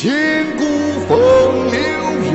千古风流人。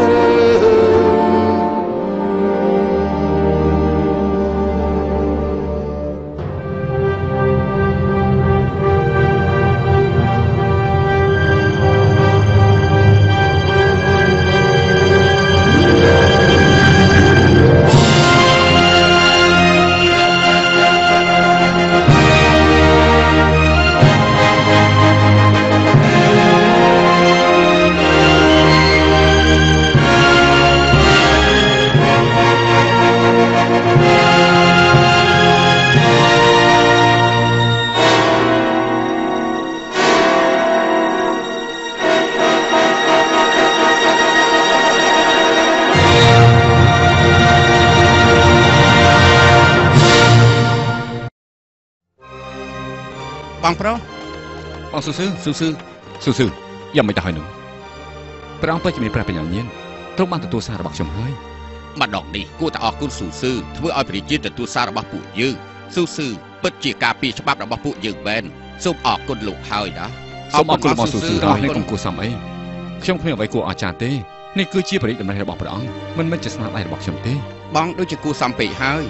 បងប្រុសបងស៊ូស៊ឺយ៉ាងមិនទៅហើយនោះព្រះអង្គពិតជាមានព្រះបញ្ញាញាណទ្រង់បានទទួលសាររបស់ខ្ញុំហើយម្ដងនេះគួរតែអរគុណស៊ូស៊ឺធ្វើឲ្យប្រជាជាតិទទួលសាររបស់ពួកយើងស៊ូស៊ឺពិតជាការពារច្បាប់របស់ពួកយើងមែនសូមអរគុណលោកហើយណាសូមអរគុណបងស៊ូស៊ឺដល់នេះកុំគួរសមអីខ្ញុំគ្មានអ្វីគួរអស្ចារ្យទេនេះគឺជាបរិយាតម្រេះរបស់ព្រះអង្គមិនមែនជាស្នាដៃរបស់ខ្ញុំទេបងដូចជាគួរសមពេកហើយ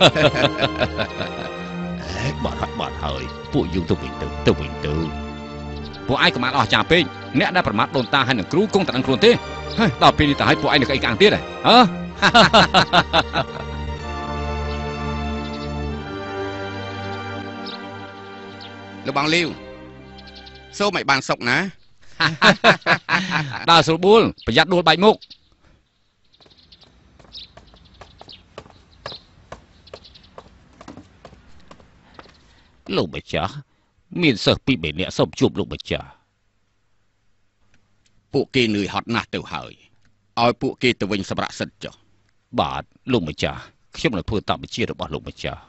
បាត់ហើយពួកយើងទៅវិញទៅពួកឯងកុំអានអស់ចាពេកអ្នកដែលប្រមាថដូនតាហើយនឹងគ្រូគង់តែដឹងខ្លួនទេហើយដល់ពេលនេះទៅឲ្យពួកឯងនៅអីកាំងទៀតហ៎លោកបងលាវសូមឲ្យបានសុខណាដើរស្រួលបួលប្រយ័ត្នដួលបែកមុខលោកម្ចាស់មានសិស្សពីរនាក់សូមជួបលោកម្ចាស់ពួកគេនឿយហត់ណាស់ទៅហើយឲ្យពួកគេទៅវិញសម្រាប់សិទ្ធចុះបាទលោកម្ចាស់ខ្ញុំនឹងធ្វើតាមបញ្ជារបស់លោកម្ចាស់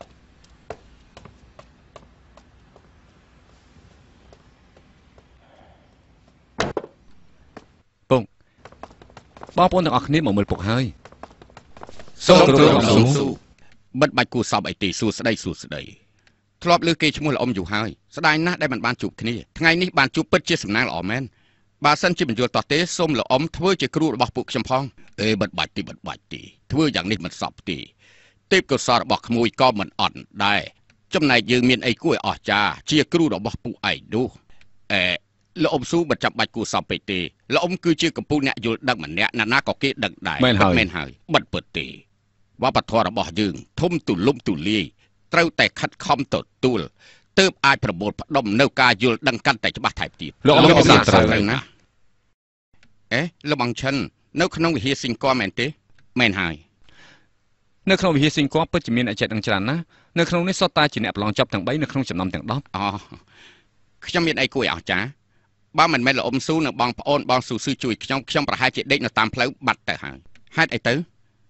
បងប្អូនទាំងអស់គ្នាមកមើលពុកហើយសូមគោរពអង្គស៊ូមិនបាច់គួរសមអីទេសួស្ដីធ្លាប់លើគេឈ្មោះល្អយូរហើយស្ដាយណាស់ដែលមិនបានជួបគ្នាថ្ងៃនេះបានជួបពិតជាសំណាងល្អមែនបើសិនជាបញ្យល់តោះទេសូមល្អធ្វើជាគ្រូរបស់ពួកខ្ញុំផងមិនបាច់ទេធ្វើយ៉ាងនេះមិនសពទេទេពកោសល្យរបស់ក្មួយក៏មិនអត់ដែរចំណែកយើងមានអីគួរឲ្យអស្ចារ្យជាគ្រូរបស់ពួកឯងនោះលោកស៊ូមិនចាំបាច់គួរសមពេកទេលោកគឺជាកម្ពុជាអ្នកយល់ដឹងម្នាក់ណាក៏គេដឹងដែរមែនហើយបិទពិតទេវប្បធម៌របស់យើងធំទូលំទូលាយត្រូវតែខិតខំទទួលទើបអាចប្រមូលផ្ដុំនៅការយល់ដឹងកាន់តែច្បាស់ថែមទៀតលោកអង្គសាត្រូវណាលោកបងឈិននៅក្នុងវិហារសិង្ហគមែនទេមែនហើយនៅក្នុងវិហារសិង្ហគពិតជាមានអចេតនឹងច្រើនណាស់នៅក្នុងនេះសុទ្ធតែជាអ្នកប្រឡងចប់ទាំង3នៅក្នុងចំណោមទាំង10ខ្ញុំមានអីគួរឲ្យអស្ចារ្យបើមិនមែនលោកស៊ូនិងបងប្អូនបងស៊ូស៊ឺជួយខ្ញុំប្រហែលជាដេកនៅតាមផ្លូវបាត់ទៅហើយហេតុអីទៅ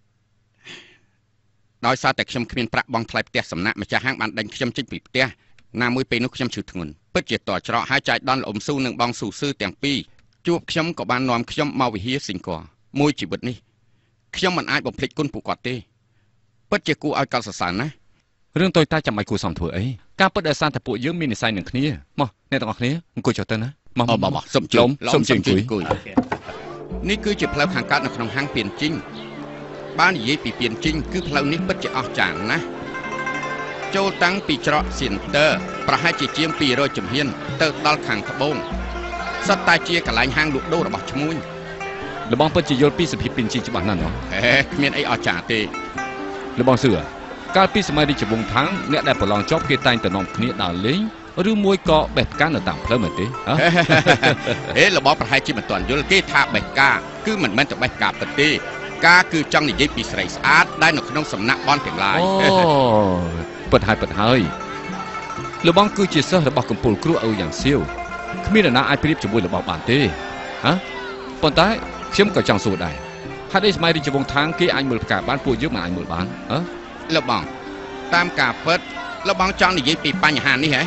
ដោយសារតែខ្ញុំគ្មានប្រាក់បង់ថ្លៃផ្ទះសំណាក់ម្ចាស់ហាងបានដេញខ្ញុំចេញពីផ្ទះណាមួយពេលនោះខ្ញុំឈឺធ្ងន់ពិតជាតច្រកហើយចាយដនលោកស៊ូនិងបងស៊ូស៊ឺទាំងពីរជួបខ្ញុំក៏បាននាំខ្ញុំមកវិហារសិង្ហគមួយជីវិតនេះខ្ញុំមិនអាចបំភ្លេចគុណពួកគាត់ទេពិតជាគួរឲ្យកោតសរសើរណាស់រឿងតូចតាចចាំឲ្យគួរសមធ្វើអីការពិតដោយសារតែពួកយើងមាននិស្ស័យនឹងគ្នាមកអ្នកទាំងអស់គ្នាអង្គុយចុះទៅណាមកសុំជុំអង្គុយនេះគឺជាផ្លូវខាងកើតនៅក្នុងហាងពៀនជីងបាននិយាយពីពៀនជីងគឺផ្លូវនេះពិតជាអស្ចារ្យណាស់ចូលតាំងពីច្រកសៀនទ័រប្រហែលជាជាង200ជំហានទៅដល់ខាងត្បូងសុទ្ធតែជាកន្លែងហាងលក់ដូររបស់ឈ្មួញលបងពិតជាយល់ពីសភាពពៀនជីងច្បាស់ណាស់គ្មានអីអស្ចារ្យទេលបងសឿកាលពីសម័យរាជវង្សថាងអ្នកដែលប្រឡងចប់គេតែងតែនាំគ្នាដើរលេងឬមួយក៏បេះផ្កានៅតាមផ្លូវមែនទេលបងប្រហែលជាមិនទាន់យល់គេថាបេះផ្កាគឺមិនមែនតែបេះផ្កាពិតទេការគឺចង់និយាយពីស្រីស្អាតដែលនៅក្នុងសំណាក់បនទាំងឡាយពិតហើយលបងគឺជាសិស្សរបស់កំពូលគ្រូឪយ៉ាងសៀវគ្មាននរណាអាចប្រៀបជាមួយលបងបានទេប៉ុន្តែខ្ញុំក៏ចង់សួរដែរហេតុអីសម័យរាជវង្សថាងគេអាចមើលផ្កាបានពួកយើងមិនអាចមើលបានលបងតាមការពិតលបងចង់និយាយពីបញ្ហានេះ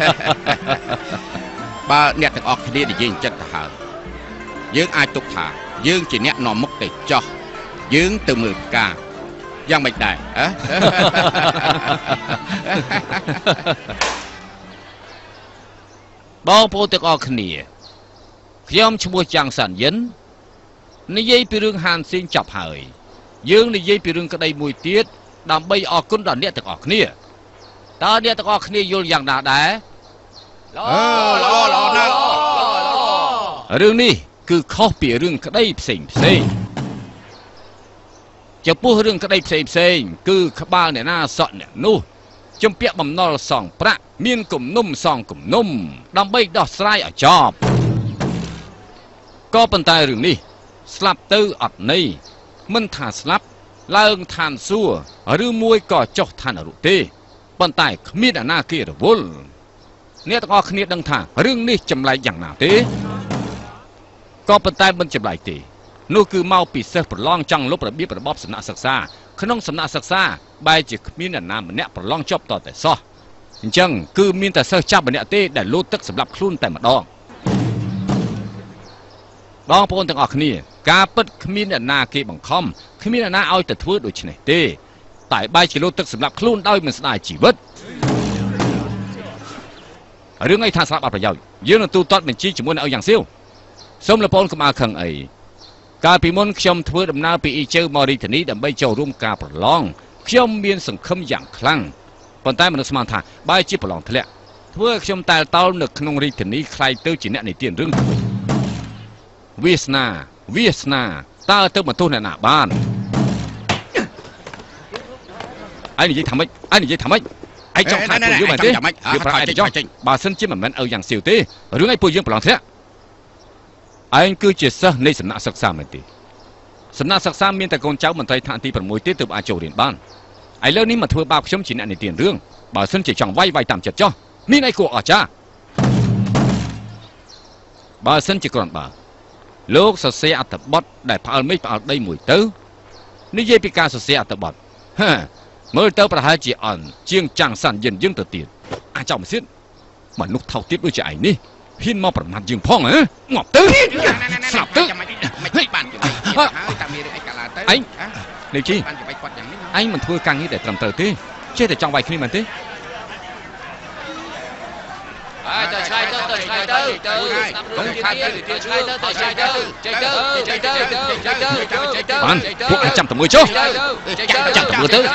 បើអ្នកទាំងអស់គ្នានិយាយអញ្ចឹងទៅហើយយើងអាចទុកថាយើងជាអ្នកនាំមុខទៅចោះយើងទៅមើលផ្កាយ៉ាងមិនដែរបងប្អូនទាំងអស់គ្នាខ្ញុំឈ្មោះចាំងសាន់យិននិយាយពីរឿងហានសៀងចាប់ហើយយើងនិយាយពីរឿងក្តីមួយទៀតដើម្បីអរគុណដល់អ្នកទាំងអស់គ្នាតើអ្នកទាំងអស់គ្នាយល់យ៉ាងណាដែររឿងនេះគឺខុសពីរឿងក្តីផ្សេងចំពោះរឿងក្តីផ្សេងគឺក្បាលអ្នកណាសក់អ្នកនោះជំពាក់បំណុលសងប្រាក់មានគំនុំសងគំនុំដើម្បីដោះស្រាយឲ្យចប់ក៏ប៉ុន្តែរឿងនេះស្លាប់ទៅអត់ន័យមិនថាស្លាប់ឡើងឋានសួគ៌ឬមួយក៏ចុះឋាននរកទេប៉ុន្តែគ្មានអ្នកណាគេរវល់អ្នកទាំងអស់គ្នាដឹងថារឿងនេះចម្លែកយ៉ាងណាទេក៏ប៉ុន្តែមិនចម្លែកទេនោះគឺមកពីសិស្សប្រឡងចង់លុបរបៀបរបបសំណាក់សិក្សាក្នុងសំណាក់សិក្សាបែរជាគ្មានអ្នកណាម្នាក់ប្រឡងចប់តតែសោះអញ្ចឹងគឺមានតែសិស្សចាប់ម្នាក់ទេដែលលោតទឹកសម្រាប់ខ្លួនតែម្ដងបងប្អូនទាំងអស់គ្នាការពិតគ្មានអ្នកណាគេបង្ខំគ្មានអ្នកណាឲ្យទៅធ្វើដូច្នេះទេតែបែរជាលោតទឹកសម្រាប់ខ្លួនដោយមិនស្ដាយជីវិតរឿងអីថាស្លាប់អត់ប្រយោជន៍យើងនឹងទូទាត់បញ្ជីជាមួយនឹងឪយ៉ាងសៀវសូមលោកប្អូនកុំអាលខឹងអីកាលពីមុនខ្ញុំធ្វើដំណើរពីអ៊ីជើមករាជធានីដើម្បីចូលរួមការប្រឡងខ្ញុំមានសង្ឃឹមយ៉ាងខ្លាំងប៉ុន្តែមនុស្សស្មានថាបែរជាប្រឡងធ្លាក់ធ្វើឲ្យខ្ញុំតែលតោលនៅក្នុងរាជធានីខ្លាយទៅជាអ្នកនិទានរឿងវាសនាតើទៅបន្ទោសអ្នកណាបានឯងនិយាយថាម៉េចឯងចង់ថាពួកយើងមែនទេវាប្រហែលចង់បើសិនជាមិនមែនឪយ៉ាងសៀវទេរឿងឯងពួកយើងប្រឡងធ្លាក់ឯងគឺជាសិស្សនៃសំណាក់សិក្សាមែនទេសំណាក់សិក្សាមានតែកូនចៅមន្ត្រីឋានទី6ទេទើបអាចចូលរៀនបានឥឡូវនេះមកធ្វើបាបខ្ញុំជាអ្នកនិទានរឿងបើសិនជាចង់វាយតាមចិត្តចោះមានអីគួរអស្ចារ្យបើសិនជាគ្រាន់បើលោកសរសេរអត្ថបទដែលផ្អើលមេឃផ្អើលដីមួយទៅនិយាយពីការសរសេរអត្ថបទមើលទៅប្រហែលជាអន់ជាងចាំងសាន់យិនយើងទៅទៀតអាចោមសិទ្ធមនុស្សថោកទាបដូចជាឯងនេះហ៊ានមកប្រមាថយើងផងងាប់ទៅស្លាប់ទៅមិនបានជួយហើយតាមានរឿងអីកាឡាទៅឯងនេះជីបានជួយគាត់យ៉ាងនេះឯងមិនធ្វើការងារដែលត្រឹមត្រូវទេចេះតែចង់វាយគ្នាមែនទេហើយទៅឆ្លៃទៅស្ដាប់រឿងខាងទៀតឆ្លៃទៅឆ្លៃទៅចេញទៅបានពួកអាចចាំតែមួយចុះចាំតែមួយទៅ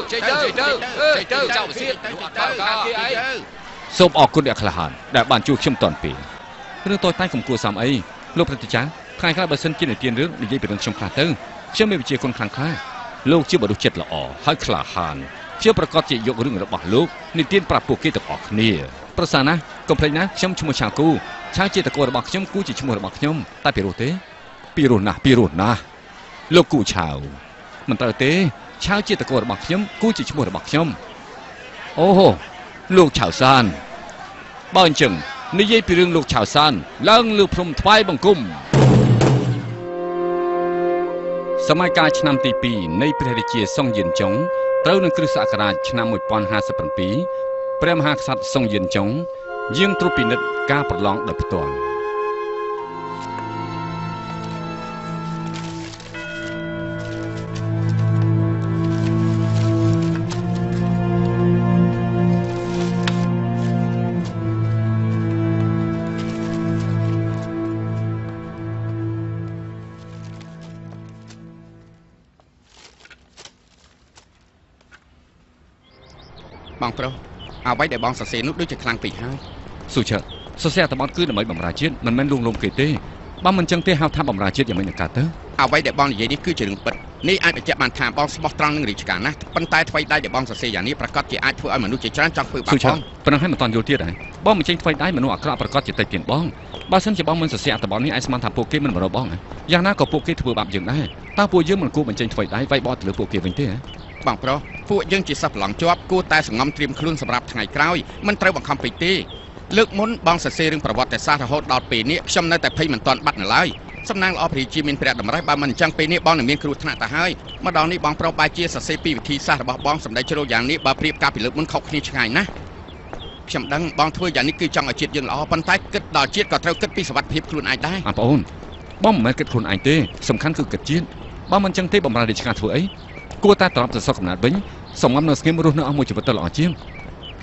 ចាំសៀតអត់ដល់ការគេអីសូមអរគុណអ្នកក្លាហានដែលបានជួយខ្ញុំតន់ពេលរឿងតូចតាចកុំគួរសមអីលោកប្រតិចារថ្ងៃខ្លះបើសិនជានិទានរឿងនិយាយពីរឿងខ្ញុំខ្លះទៅខ្ញុំមានវិជ្ជាគុណខ្លាំងខ្លាលោកជាមនុស្សចិត្តល្អហើយក្លាហានជាប្រកាសជាយករឿងរបស់លោកនិទានប្រាប់ពួកគេទាំងអស់គ្នាប្រសាណាកុំភ្លេចណាខ្ញុំឈ្មោះឆាគូឆាជាតកូលរបស់ខ្ញុំគូជាឈ្មោះរបស់ខ្ញុំតែពីរោះទេពីរោះណាស់លោកគូឆាវមិនត្រូវទេឆាវជាតកូលរបស់ខ្ញុំគូជាឈ្មោះរបស់ខ្ញុំអូហូលោកឆាវសានបើអញ្ចឹងនិយាយពីរឿងលោកឆាវសានឡើងលើភ្នំថ្វាយបង្គំសម័យកាលឆ្នាំទី2នៃព្រះរាជាសុងយិនចុងត្រូវនឹងគ្រិស្តសករាជឆ្នាំ1057ព្រះមហាក្សត្រសុងយិនចុងយាងត្រួតពិនិត្យការប្រឡងដោយផ្ទាល់បងប្រុសអ្វីដែលបងសរសេរនោះដូចជាខ្លាំងពេកហើយស៊ូឆើសរសេរអត្ថបទគឺដើម្បីបម្រើជាតិមិនមែនលួងលោមគេទេបើមិនចឹងទេហៅថាបម្រើជាតិយ៉ាងម៉េចនឹងកើតទៅអ្វីដែលបងនិយាយនេះគឺជារឿងពិតនេះអាចបញ្ជាក់បានថាបងស្មោះត្រង់នឹងរាជការណាស់ប៉ុន្តែអ្វីដែលបងសរសេរយ៉ាងនេះប្រកាសជាអាចធ្វើឲ្យមនុស្សជាច្រើនចង់ធ្វើបាបបងប៉ុណ្ណឹងហើយមិនតាន់យល់ទៀតហើយបងមិនចេញអ្វីដែរមនុស្សអាក្រក់ប្រកាសជាតិចទៀតបងបើសិនជាបងមិនសរសេរអត្ថបទនេះឯងស្មានថាពួកគេមិនរកបងយ៉ាងណាក៏ពួកគេធ្វើបាបយើងដែរតើពួកយើងមិនគួរបញ្ចេញអ្វីដែរវាយបោះទៅលើពួកគេវិញទេបងប្រុសពួកយើងជាសិស្សប្រឡងជាប់គួរតែសង្ងំត្រៀមខ្លួនសម្រាប់ថ្ងៃក្រោយមិនត្រូវបង្ខំពេកទេលើកមុនបងសរសេររឿងប្រវត្តិសាស្ត្ររហូតដល់ពេលនេះខ្ញុំនៅតែភ័យមិនទាន់បាត់នៅឡើយសំណាងល្អព្រះរាជាមានព្រះតម្រិះបើមិនអញ្ចឹងពេលនេះបងនឹងមានគ្រោះថ្នាក់ទៅហើយម្ដងនេះបងប្រុសបែរជាសរសេរពីវិធីសាស្ត្ររបស់បងសម្ដេចជ្រោយ៉ាងនេះបើប្រៀបការពីលើកមុនខុសគ្នាឆ្ងាយណាស់ខ្ញុំដឹងបងធ្វើយ៉ាងនេះគឺចង់ឲ្យជាតិយើងល្អប៉ុន្តែគិតដល់ជាតិក៏ត្រូវគិតពីសុវត្ថិភាពខ្លួនឯងដែរបងប្អូនបងមិនមែនគិតខ្លួនឯងទេសំខាន់គឺគិតជាតិបើមិនអញ្ចឹងទេបំរើរាជការធ្វើអីគួរតែត្រឡប់ទៅស្រុកកំណើតវិញសំងំនៅស្ងៀមរស់នៅអស់មួយជីវិតទៅល្អជាង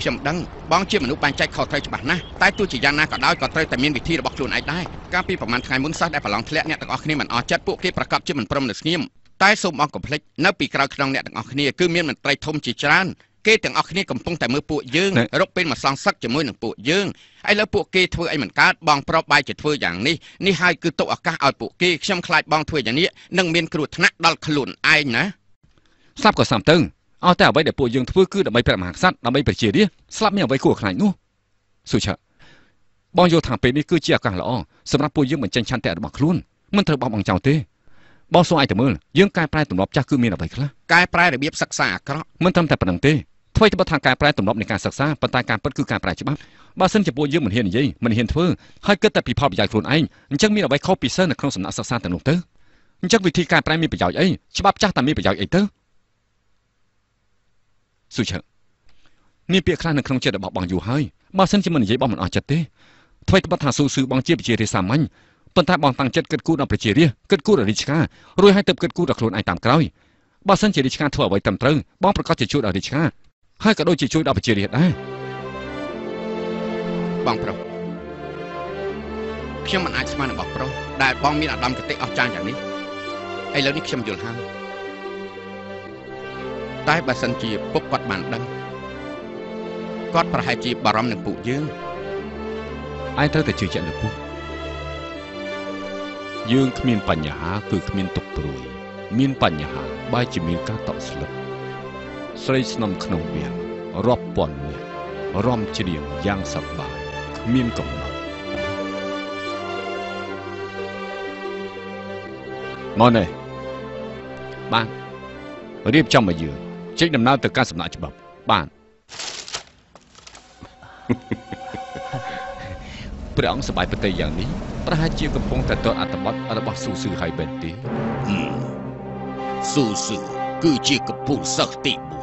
ខ្ញុំដឹងបងជាមនុស្សបែងចែកខុសត្រូវច្បាស់ណាស់តែទោះជាយ៉ាងណាក៏ដោយក៏ត្រូវតែមានវិធីរបស់ខ្លួនឯងដែរកាលពីប្រហែលថ្ងៃមុនសិស្សដែលប្រឡងធ្លាក់អ្នកទាំងអស់គ្នាមិនអស់ចិត្តពួកគេប្រកាសជាមិនព្រមនៅស្ងៀមតែសូមបងកុំភ្លេចនៅពីក្រោយខ្នងអ្នកទាំងអស់គ្នាគឺមានមន្ត្រីធំជាច្រើនគេទាំងអស់គ្នាកំពុងតែមើលពួកយើងរកពេលមកសងសឹកជាមួយនឹងពួកយើងឥឡូវពួកគេធ្វើអីមិនកើតបងប្របបែរជាធ្វើយ៉ាងនេះហើយគឺទុកឱកាសឲ្យពួកគេខ្ញុំខ្លាចបងធ្វើយ៉ាងនេះនឹងមានគ្រោះថ្នាក់ដល់ខ្លួនឯងណាស្លាប់ក៏ស្លាប់ទៅអត់តែអ្វីដែលពួកយើងធ្វើគឺដើម្បីព្រះមហាក្សត្រដើម្បីប្រជារាស្ត្រស្លាប់មានអ្វីគួរខ្លាចនោះសុឆាបងយល់ថាពេលនេះគឺជាឱកាសល្អសម្រាប់ពួកយើងបញ្ចេញឆន្ទៈរបស់ខ្លួនមិនត្រូវបោះបង់ចោលទេបងសូមឲ្យតែមើលយើងកែប្រែទម្លាប់ចាស់គឺមានអ្វីខ្លះកែប្រែរបៀបសិក្សាអាក្រក់មិនត្រឹមតែប៉ុណ្្នឹងទេធ្វើទៅបើថាកែប្រែទម្លាប់នៃការសិក្សាប៉ុន្តែការពិតគឺការប្រែច្បាប់បើសិនជាពួកយើងមិនហ៊ាននិយាយមិនហ៊ានធ្វើហើយគិតតែពីផលប្រយោជន៍ខ្លួនឯងអញ្ចឹងមានអ្វីខុសពីសិស្សនៅក្នុងសំណាក់សិក្សាទាំងនោះទៅអញ្ចឹងវិធីកែប្រែមានប្រយោជន៍អីច្បាប់ចាស់តែមានប្រយោជន៍អីទៅសុឆាមានពាក្យខ្លះនៅក្នុងចិត្តរបស់បងយូរហើយបើសិនជាមិននិយាយបងមិនអស់ចិត្តទេធ្វើទៅបើថាស៊ូបងជាប្រជារាស្ត្រសាមញ្ញប៉ុន្តែបងតាំងចិត្តគិតគូរដល់ប្រជារាស្ត្រគិតគូរដល់រាជការរួចហើយទៅគិតគូរដល់ខ្លួនឯងតាមក្រោយបើសិនជារាជការធ្វើអ្វីត្រឹមត្រូវបងប្រកាសជាជួយដល់រាជការហើយក៏ដូចជាជួយដល់ប្រជារាស្ត្រដែរបងប្រុសខ្ញុំមិនអាចស្មាននឹងបងប្រុសដែលបងមានអារម្មណ៍គតិអស្ចារ្យយ៉ាងនេះឥឡូវនេះខ្ញុំយល់ហើយតែបើសិនជាពុកគាត់បានដឹងគាត់ប្រហែលជាបារម្ភនឹងពួកយើងឯងត្រូវតែជឿជាក់លើពុកយើងគ្មានបញ្ហាគឺគ្មានទុកព្រួយមានបញ្ហាបែរជាមានការតក់ស្លុតស្រីស្នំក្នុងវាំងរាប់ពាន់នាក់រំច្រៀងយ៉ាងសប្បាយគ្មានកំណត់មកនេះបានរៀបចំមកយើងចេញដំណើរទៅកាន់សំណាក់ច្បាប់បានព្រះអង្គសប្បាយប្រតិយ៉ាងនេះប្រហែលជាកំពុងតែទាត់អត្ថបទរបស់ស៊ូហើយបែបទេស៊ូគឺជាកំពូលសិស្សទី1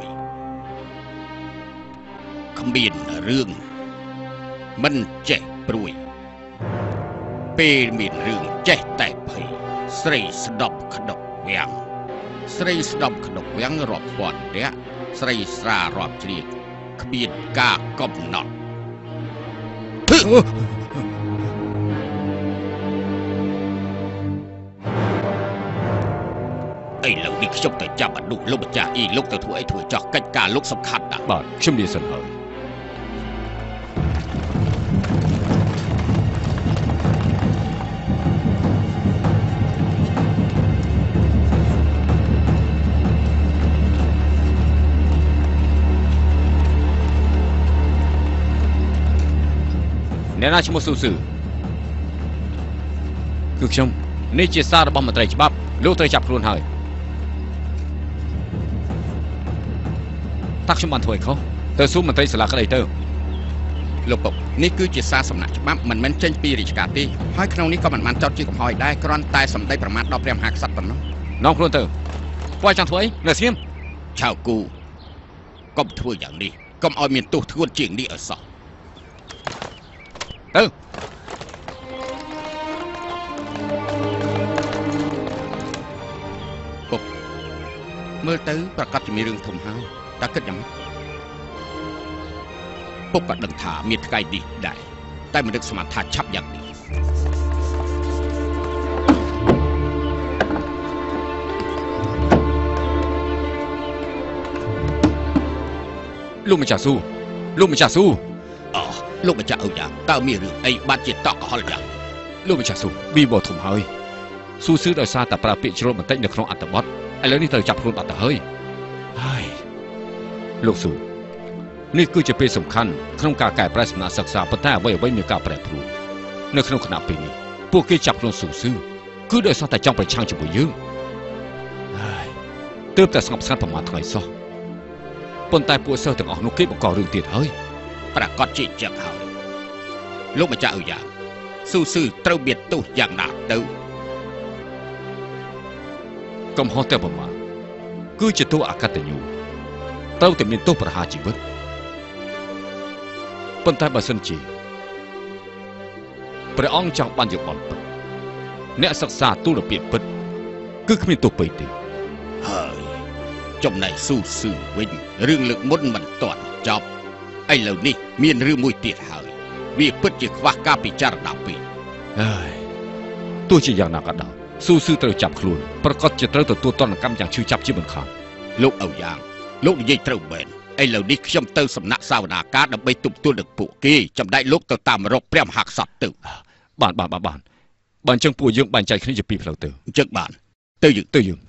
គ្មានរឿងមិនចេះព្រួយពេលមានរឿងចេះតែភ័យស្រីស្ដប់ក្តុកវាំងស្រីស្ដប់ក្តុកវាំងរាប់ពាន់នាក់ស្រីស្រារាប់ជ្រៀកគ្មានការកំណត់ឥឡូវនេះខ្ញុំទៅចាប់អនុលោកម្ចាស់អ៊ីលោកទៅធ្វើអីធ្វើចោះកិច្ចការលោកសំខាន់ណាស់បាទខ្ញុំនិយាយសិនហើយអ្នកណាឈ្មោះស៊ូគឺខ្ញុំនេះជាសាររបស់មន្ត្រីច្បាប់លោកត្រូវចាប់ខ្លួនហើយតាខ្ញុំបានធ្វើឲ្យខុសទៅសួរមន្ត្រីសាលាក្តីទៅលោកពុកនេះគឺជាសារសំណាក់ច្បាប់មិនមែនចេញពីរាជការទេហើយក្នុងនេះក៏មិនបានចោទជាកំហុសដែរគ្រាន់តែសម្ដីប្រមាថដល់ព្រះមហាក្សត្រប៉ុណ្ណោះនាំខ្លួនទៅពួកចង់ធ្វើអីនៅស្ងៀមឆៅគូកុំធ្វើយ៉ាងនេះកុំឲ្យមានទោសធ្ងន់ជាងនេះឲ្យសោះទៅពុកមើលទៅប្រកាសជាមានរឿងធំហើយតើគិតយ៉ាងម៉េចពុកក៏ដឹងថាមានថ្ងៃនេះដែរតែមិននឹកស្មានថាឆាប់យ៉ាងនេះលោកម្ចាស់ស៊ូលោកម្ចាស់ស៊ូលោកម្ចាស់អើយ៉ាងតើមានរឿងអីបានជាតក់កុហលយ៉ាងលោកម្ចាស់ស៊ូវីបោធំហើយស៊ូដោយសារតែប្រើពាក្យជ្រុលបន្តិចនៅក្នុងអត្ថបទឥឡូវនេះត្រូវចាប់ខ្លួនអត់ទៅហើយលោកស៊ូនេះគឺជាពេលសំខាន់ក្នុងការកែប្រែសំណាក់សិក្សាប៉ុន្តែអ្វីមានការប្រែប្រួលនៅក្នុងគណៈពេលនេះពួកគេចាប់ខ្លួនស៊ូគឺដោយសារតែចង់ប្រឆាំងជាមួយយើងទើបតែស្ងប់ស្ងាត់ប្រហែលថ្ងៃសោះប៉ុន្តែពួកសិស្សទាំងអស់នោះគេបង្ករឿងទៀតហើយប្រកាសជាចឹងហើយលោកម្ចាស់អើយ៉ាងស៊ូត្រូវមានទោសយ៉ាងណាទៅកំហុសតែប្រមាណគឺជាទោសអកតញ្ញូត្រូវតែមានទោសប្រហារជីវិតប៉ុន្តែបើសិនជាព្រះអង្គចង់បានយោបល់ពិតអ្នកសិក្សាទូលពាក្យពិតគឺគ្មានទោសពេកទេហើយចំណែកស៊ូវិញរឿងលើកមុនមិនទាន់ចប់ឥឡូវនេះមានរឿងមួយទៀតហើយវាពិតជាខ្វះការពិចារណាពេកទោះជាយ៉ាងណាក៏ដោយស៊ូស៊ឺត្រូវចាប់ខ្លួនប្រកាសជាត្រូវទទួលទណ្ឌកម្មយ៉ាងឈឺចាប់ជាមិនខានលោកឪយ៉ាងលោកនិយាយត្រូវមែនឥឡូវនេះខ្ញុំទៅសំណាក់សាវនាការដើម្បីទប់ទល់នឹងពួកគេចំណែកលោកទៅតាមរកព្រះមហាក្សត្រទៅបានអញ្ចឹងពួកយើងបែងចែកគ្នាជាពីរផ្លូវទៅអញ្ចឹងបានទៅយើង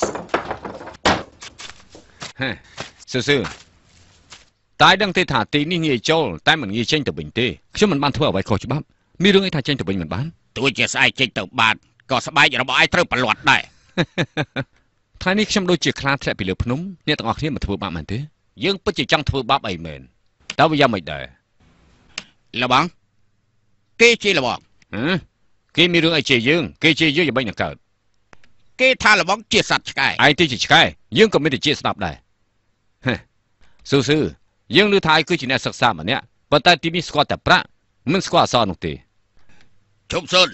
ស៊ឺតែដឹងទេថាទីនេះងាយចូលតែមិនងាយចេញទៅវិញទេខ្ញុំមិនបានធ្វើអ្វីខុសច្បាប់មានរឿងអីថាចេញទៅវិញមិនបានទោះជាស្អែកចេញទៅបានក៏ស្បែករបស់ឯងត្រូវប្រឡាត់ដែរថ្ងៃនេះខ្ញុំដូចជាខ្លាធ្លាក់ពីលើភ្នំអ្នកទាំងអស់គ្នាមិនធ្វើបាបមែនទេយើងពិតជាចង់ធ្វើបាបអីមែនតើវាយ៉ាងម៉េចដែរលបងគេជាលបងគេមានរឿងអីជាយើងគេជាយើងយ៉ាងម៉េចនឹងកើតគេថាលបងជាសត្វឆ្កែឯងទៅជាឆ្កែយើងក៏មានតែជាស្ដាប់ដែរស៊ូយើងឮថាឯងគឺជាអ្នកសិក្សាម្នាក់ប៉ុន្តែទីនេះស្គាល់តែប្រាក់មិនស្គាល់អក្សរនោះទេជប់សុន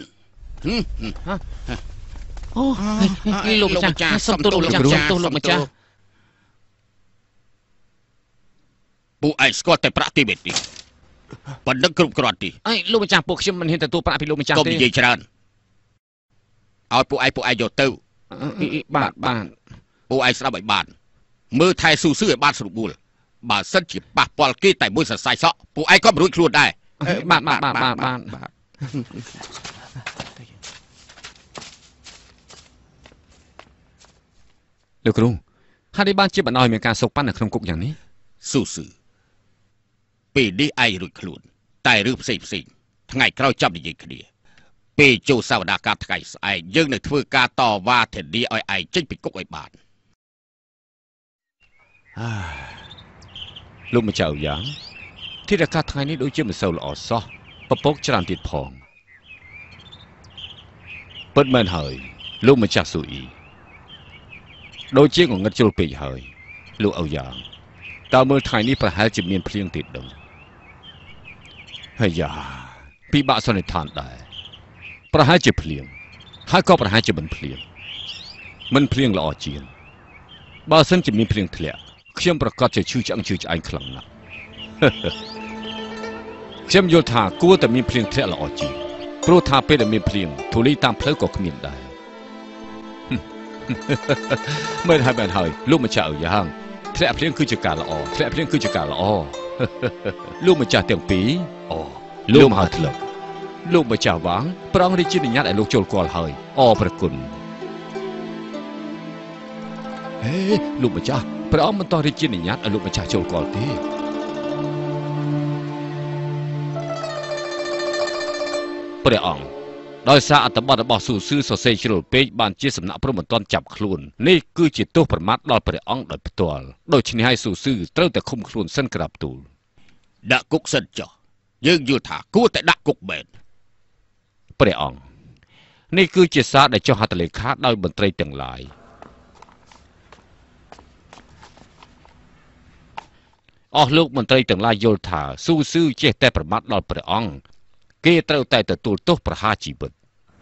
អូលោកម្ចាស់សុំទោសលោកម្ចាស់ពួកឯងស្គាល់តែប្រាក់ទីមេទីប៉ុណ្ណឹងគ្រប់គ្រាន់ទីលោកម្ចាស់ពួកខ្ញុំមិនហ៊ានទទួលប្រាក់ពីលោកម្ចាស់ទេកុំនិយាយច្រើនឲ្យពួកឯងយកទៅបាទពួកឯងស្ដាប់ឲ្យបានមើលថែស៊ូស៊ឺឲ្យបានស្រួលបួលបើសិនជាប៉ះពាល់គេតែមួយសរសៃសក់ពួកឯងក៏មិនរួចខ្លួនដែរបាទលោកគ្រូហេតុអីបានជាបណ្ដោយមានការសោកប៉ាន់នៅក្នុងគុកយ៉ាងនេះស៊ូពេលនេះឯងរួចខ្លួនតែរឿងផ្សេងថ្ងៃក្រោយចាប់និយាយគ្នាពេលចូលសវនាការថ្ងៃស្អែកយើងនឹងធ្វើការតវ៉ាធានាឲ្យឯងចេញពីគុកឲ្យបានលោកម្ចាស់យ៉ាងធាតុអាកាសថ្ងៃនេះដូចជាមិនសូវល្អសោះពពកច្រើនទៀតផងពិតមែនហើយលោកម្ចាស់ស៊ូអ៊ីដូចជាងងឹតជ្រុលពេកហើយលោកឪយ៉ាងតើមើលថ្ងៃនេះប្រហែលជាមានភ្លៀងទៀតដឹងហើយយ៉ាពិបាកសន្និដ្ឋានដែរប្រហែលជាភ្លៀងហើយក៏ប្រហែលជាមិនភ្លៀងល្អជាងបើសិនជាមានភ្លៀងធ្លាក់ខ្ញុំប្រកាសជាឈឺឆ្អឹងឈឺឆ្អែងខ្លាំងណាស់ខ្ញុំយល់ថាគួរតែមានភ្លៀងធ្លាក់ល្អជាងព្រោះថាពេលដែលមានភ្លៀងធូលីតាមផ្លូវក៏គ្មានដែរមែនហើយលោកម្ចាស់ឪយ៉ាងធ្លាក់ភ្លៀងគឺជាការល្អលោកម្ចាស់ទាំងពីរលោកម្ចាស់ធ្លឹកលោកម្ចាស់វាងព្រះអង្គរាជានុញ្ញាតឲ្យលោកចូលគាល់ហើយព្រះគុណលោកម្ចាស់ព្រះអង្គមិនតោះរាជានុញ្ញាតឲ្យលោកម្ចាស់ចូលគាល់ទេព្រះអង្គដោយសារអត្ថបទរបស់ស៊ូស៊ឺសរសេរជ្រុលពេកបានជាសំណាក់ព្រំមិនទាន់ចាប់ខ្លួននេះគឺជាទោសប្រមាថដល់ព្រះអង្គដោយផ្ទាល់ដូច្នេះហើយស៊ូស៊ឺត្រូវតែឃុំខ្លួនសិនក្រាបទូលដាក់គុកសិនចុះយើងយល់ថាគួរតែដាក់គុកមែនព្រះអង្គនេះគឺជាសារដែលចុះហត្ថលេខាដោយមន្ត្រីទាំងឡាយអស់លោកមន្ត្រីទាំងឡាយយល់ថាស៊ូស៊ឺចេះតែប្រមាថដល់ព្រះអង្គគេត្រូវតែទទួលទោសប្រហារជីវិត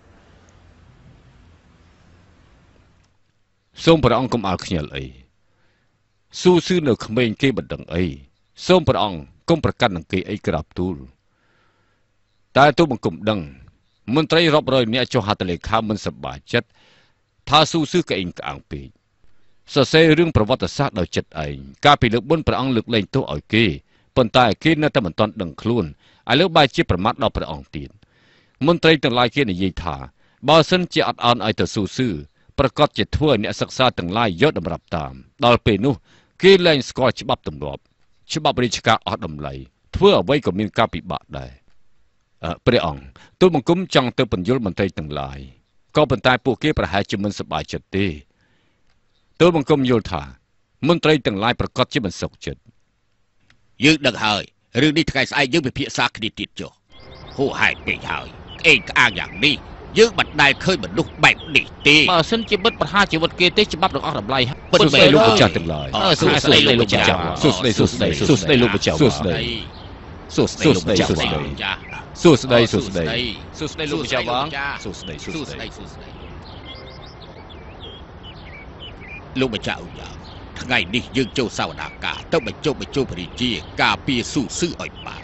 សូមព្រះអង្គកុំអាលខ្ញាល់អីស៊ូស៊ឺនៅក្មេងគេបណ្ដឹងអីសូមព្រះអង្គកុំប្រកាន់នឹងគេអីក្រាបទូលតែទូបង្គំដឹងមន្ត្រីរាប់រយនាក់ចុះហត្ថលេខាមិនសប្បាយចិត្តថាស៊ូស៊ឺក្អេងក្អាងពេកសរសេររឿងប្រវត្តិសាស្ត្រដោយចិត្តឯងកាលពីលើកមុនព្រះអង្គលើកលែងទោសឲ្យគេប៉ុន្តែគេនៅតែមិនទាន់ដឹងខ្លួនឥឡូវបែរជាប្រមាថដល់ព្រះអង្គទៀតមន្ត្រីទាំងឡាយគេនិយាយថាបើសិនជាអត់អោនឲ្យទៅស៊ូស៊ឺប្រកាសជាធ្វើឲ្យអ្នកសិក្សាទាំងឡាយយកតម្រាប់តាមដល់ពេលនោះគេលែងស្គាល់ច្បាប់ទម្លាប់ច្បាប់រាជការអស់តម្លៃធ្វើអ្វីក៏មានការពិបាកដែរព្រះអង្គទូលបង្គំចង់ទៅពន្យល់មន្ត្រីទាំងឡាយក៏ប៉ុន្តែពួកគេប្រហែលជាមិនសប្បាយចិត្តទេទូលបង្គំយល់ថាមន្ត្រីទាំងឡាយប្រកាសជាមិនសុខចិត្តយើងដឹងហើយរឿងនេះថ្ងៃស្អែកយើងពិភាក្សាគ្នាទៀតចុះហួសហេតុពេកហើយក្អេងក្អាងយ៉ាងនេះយើងមិនដែលឃើញមនុស្សបែបនេះទេបើសិនជាបិទប្រហារជីវិតគេទេច្បាប់របស់តម្លៃពិតមែនលោកម្ចាស់ទាំងឡាយសួស្ដីលោកម្ចាស់សួស្ដីលោកម្ចាស់សួស្ដីលោកម្ចាស់សួស្ដីលោកម្ចាស់បងសួស្ដីលោកម្ចាស់ថ្ងៃនេះយើងចូលសវនាការទៅបញ្ចុះបញ្ចូលព្រះរាជាការពារស៊ូស៊ឺឲ្យបាន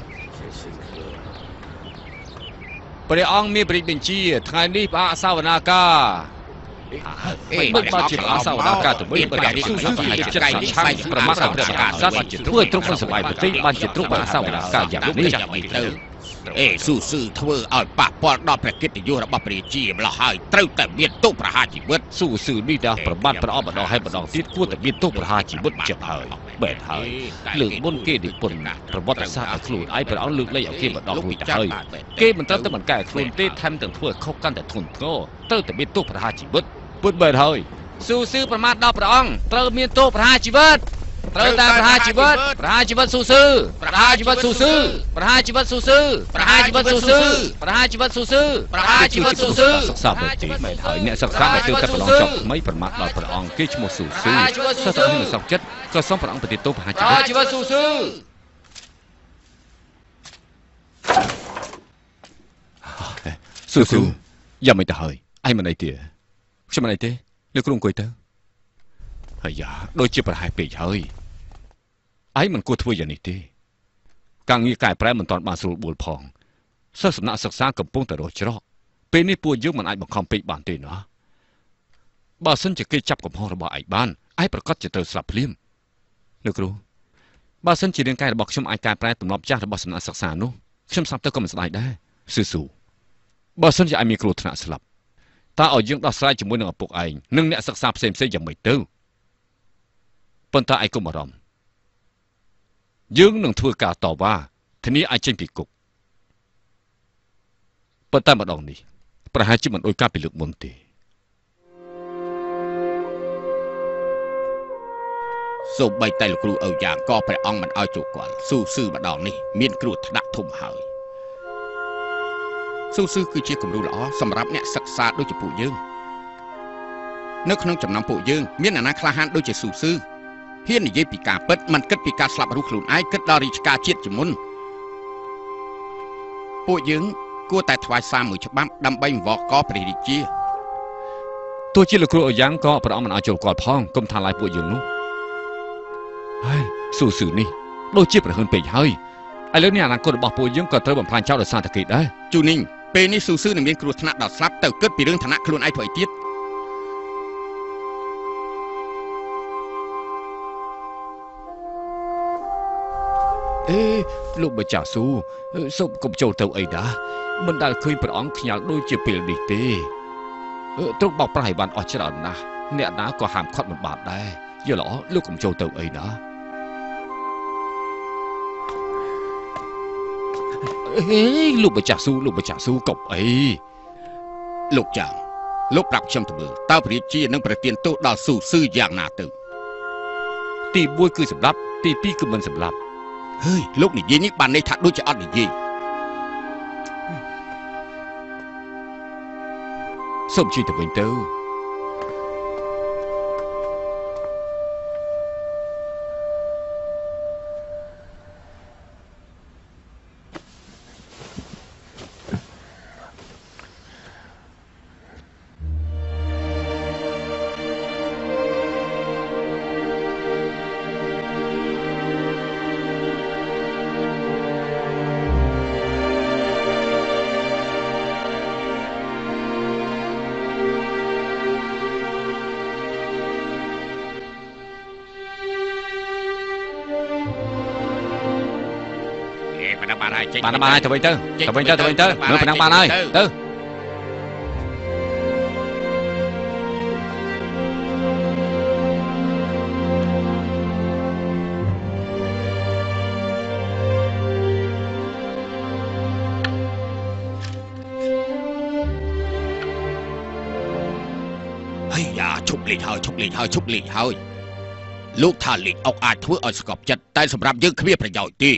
ព្រះអង្គមានព្រះបញ្ជាថ្ងៃនេះផ្អាកសវនាការមិនបានជាផ្អាកសវនាការទៅវិញបើតែស៊ូស៊ឺប្រហែលជាចិត្តឆាំប្រមាថដល់ព្រះមហាក្សត្រធ្វើឲ្យទ្រង់មិនសប្បាយប្រទេសបានជាទ្រង់បានសវនាការយ៉ាងនេះស៊ូស៊ឺធ្វើឲ្យប៉ះពាល់ដល់ព្រះកិត្តិយសរបស់ព្រះរាជាម្ល៉េះហើយត្រូវតែមានទោសប្រហារជីវិតស៊ូស៊ឺនេះដែរប្រមាថព្រះអង្គម្ដងហើយម្ដងទៀតគួរតែមានទោសប្រហារជីវិតចឹងហើយបែបហើយលើកមុនគេនិពន្ធប្រវត្តិសាស្ត្រឲ្យខ្លួនឯងព្រះអង្គលើកលែងឲ្យគេម្ដងរួចទៅហើយគេមិនត្រូវតែបង្កែខ្លួនទេថែមទាំងធ្វើឲ្យខុសកាន់តែធ្ងន់ធ្ងរត្រូវតែមានទោសប្រហារជីវិតពុតបែបហើយស៊ូស៊ឺប្រមាថដល់ព្រះអង្គត្រូវមានទោសប្រហារជីវិតត្រូវតែប្រហារជីវិតប្រហារជីវិតស៊ូស៊ឺប្រហារជីវិតស៊ូស៊ឺប្រហារជីវិតស៊ូស៊ឺប្រហារជីវិតស៊ូស៊ឺប្រហារជីវិតស៊ូស៊ឺប្រហារជីវិតស៊ូស៊ឺសិក្សាបែបនេះមែនហើយអ្នកសិក្សាដែលទើបតែប្រឡងចប់ថ្មីប្រមាថដល់ព្រះអង្គគេឈ្មោះស៊ូស៊ឺសិស្សទាំងនេះសោកចិត្តក៏សូមព្រះអង្គប្រទានទោសប្រហារជីវិតស៊ូស៊ឺស៊ូស៊ឺយ៉ាងមិនទៅហើយឯងមិនអីទេខ្ញុំមិនអីទេលោកគ្រូអង្គុយទៅអាយ៉ាដូចជាប្រហែលពេកហើយឯងមិនគួរធ្វើយ៉ាងនេះទេការងារកែប្រែមិនទាន់បានស្រួលបួលផងសិស្សសំណាក់សិក្សាកំពុងតែរកច្រកពេលនេះពួកយើងមិនអាចបង្ខំពេកបានទេណាបើសិនជាគេចាប់កំហុសរបស់ឯងបានឯងប្រកាសជាត្រូវស្លាប់ភ្លាមលោកគ្រូបើសិនជារាងកាយរបស់ខ្ញុំអាចកែប្រែទម្លាប់ចាស់របស់សំណាក់សិក្សានោះខ្ញុំស្លាប់ទៅក៏មិនស្ដាយដែរស៊ូបើសិនជាឯងមានគ្រោះថ្នាក់ស្លាប់តើឲ្យយើងដោះស្រាយជាមួយនឹងឪពុកឯងនិងអ្នកសិក្សាផ្សេងៗយ៉ាងម៉េចទៅប៉ុន្តែឯងកុំបារម្ភយើងនឹងធ្វើការតវ៉ាធានាឲ្យចេញពីគុកប៉ុន្តែម្ដងនេះប្រហែលជាមិនដូចការពីលើកមុនទេសូម្បីតែលោកគ្រូឪយ៉ាងក៏ព្រះអង្គមិនឲ្យចូលគាត់ស៊ូស៊ឺម្ដងនេះមានគ្រោះថ្នាក់ធំហើយស៊ូស៊ឺគឺជាគំរូល្អសម្រាប់អ្នកសិក្សាដូចជាពួកយើងនៅក្នុងចំណោមពួកយើងមានអ្នកណាក្លាហានដូចជាស៊ូស៊ឺហ៊ាននិយាយពីការពិតមិនគិតពីការស្លាប់រស់ខ្លួនឯងគិតដល់រាជការជាតិជាមុនពួកយើងគួរតែថ្វាយសារមួយច្បាប់ដើម្បីអង្វរកព្រះរាជាទោះជាលោកគ្រូអយ៉ាងក៏ព្រះអង្គមិនឲ្យចូលគាត់ផងកុំថាឡាយពួកយើងនោះហើយស៊ូស៊ឺនេះដូចជាប្រហែលពេកហើយឥឡូវនេះអនាគតរបស់ពួកយើងក៏ត្រូវបំផ្លាញចោលដោយសារតែគេដែរជូនីងពេលនេះស៊ូស៊ឺនឹងមានគ្រោះថ្នាក់ដល់ស្លាប់ទៅគិតពីរឿងឋានៈខ្លួនឯងធ្វើអីទៀតលោកម្ចាស់ស៊ូសូមកុំចូលទៅអីដែរមិនដែលឃើញព្រះអង្គខ្ញាល់ដូចជាពេលនេះទេទ្រង់បោកប្រាស់ឲ្យបានអស់ច្រើនណាស់អ្នកណាក៏ហាមឃាត់មិនបានដែរយល់ល្អលោកកុំចូលទៅអីណាលោកម្ចាស់ស៊ូកុំអីលោកចាងលោកប្រាប់ខ្ញុំទៅមើលតើព្រះរាជានឹងប្រទានទោសដល់ស៊ូស៊ឺយ៉ាងណាទៅទី1គឺសម្លាប់ទី2គឺមិនសម្លាប់ហើយលោកនិយាយនេះបានន័យថាដូចជាអត់និយាយសូមជួយទៅវិញទៅបានហើយទៅវិញទៅមើលប៉ុណ្ណឹងបានហើយទៅហើយយ៉ាឈប់លេងហើយលោកថាលេងអុកអាចធ្វើឲ្យស្កប់ចិត្តតែសម្រាប់យើងគ្មានប្រយោជន៍ទេ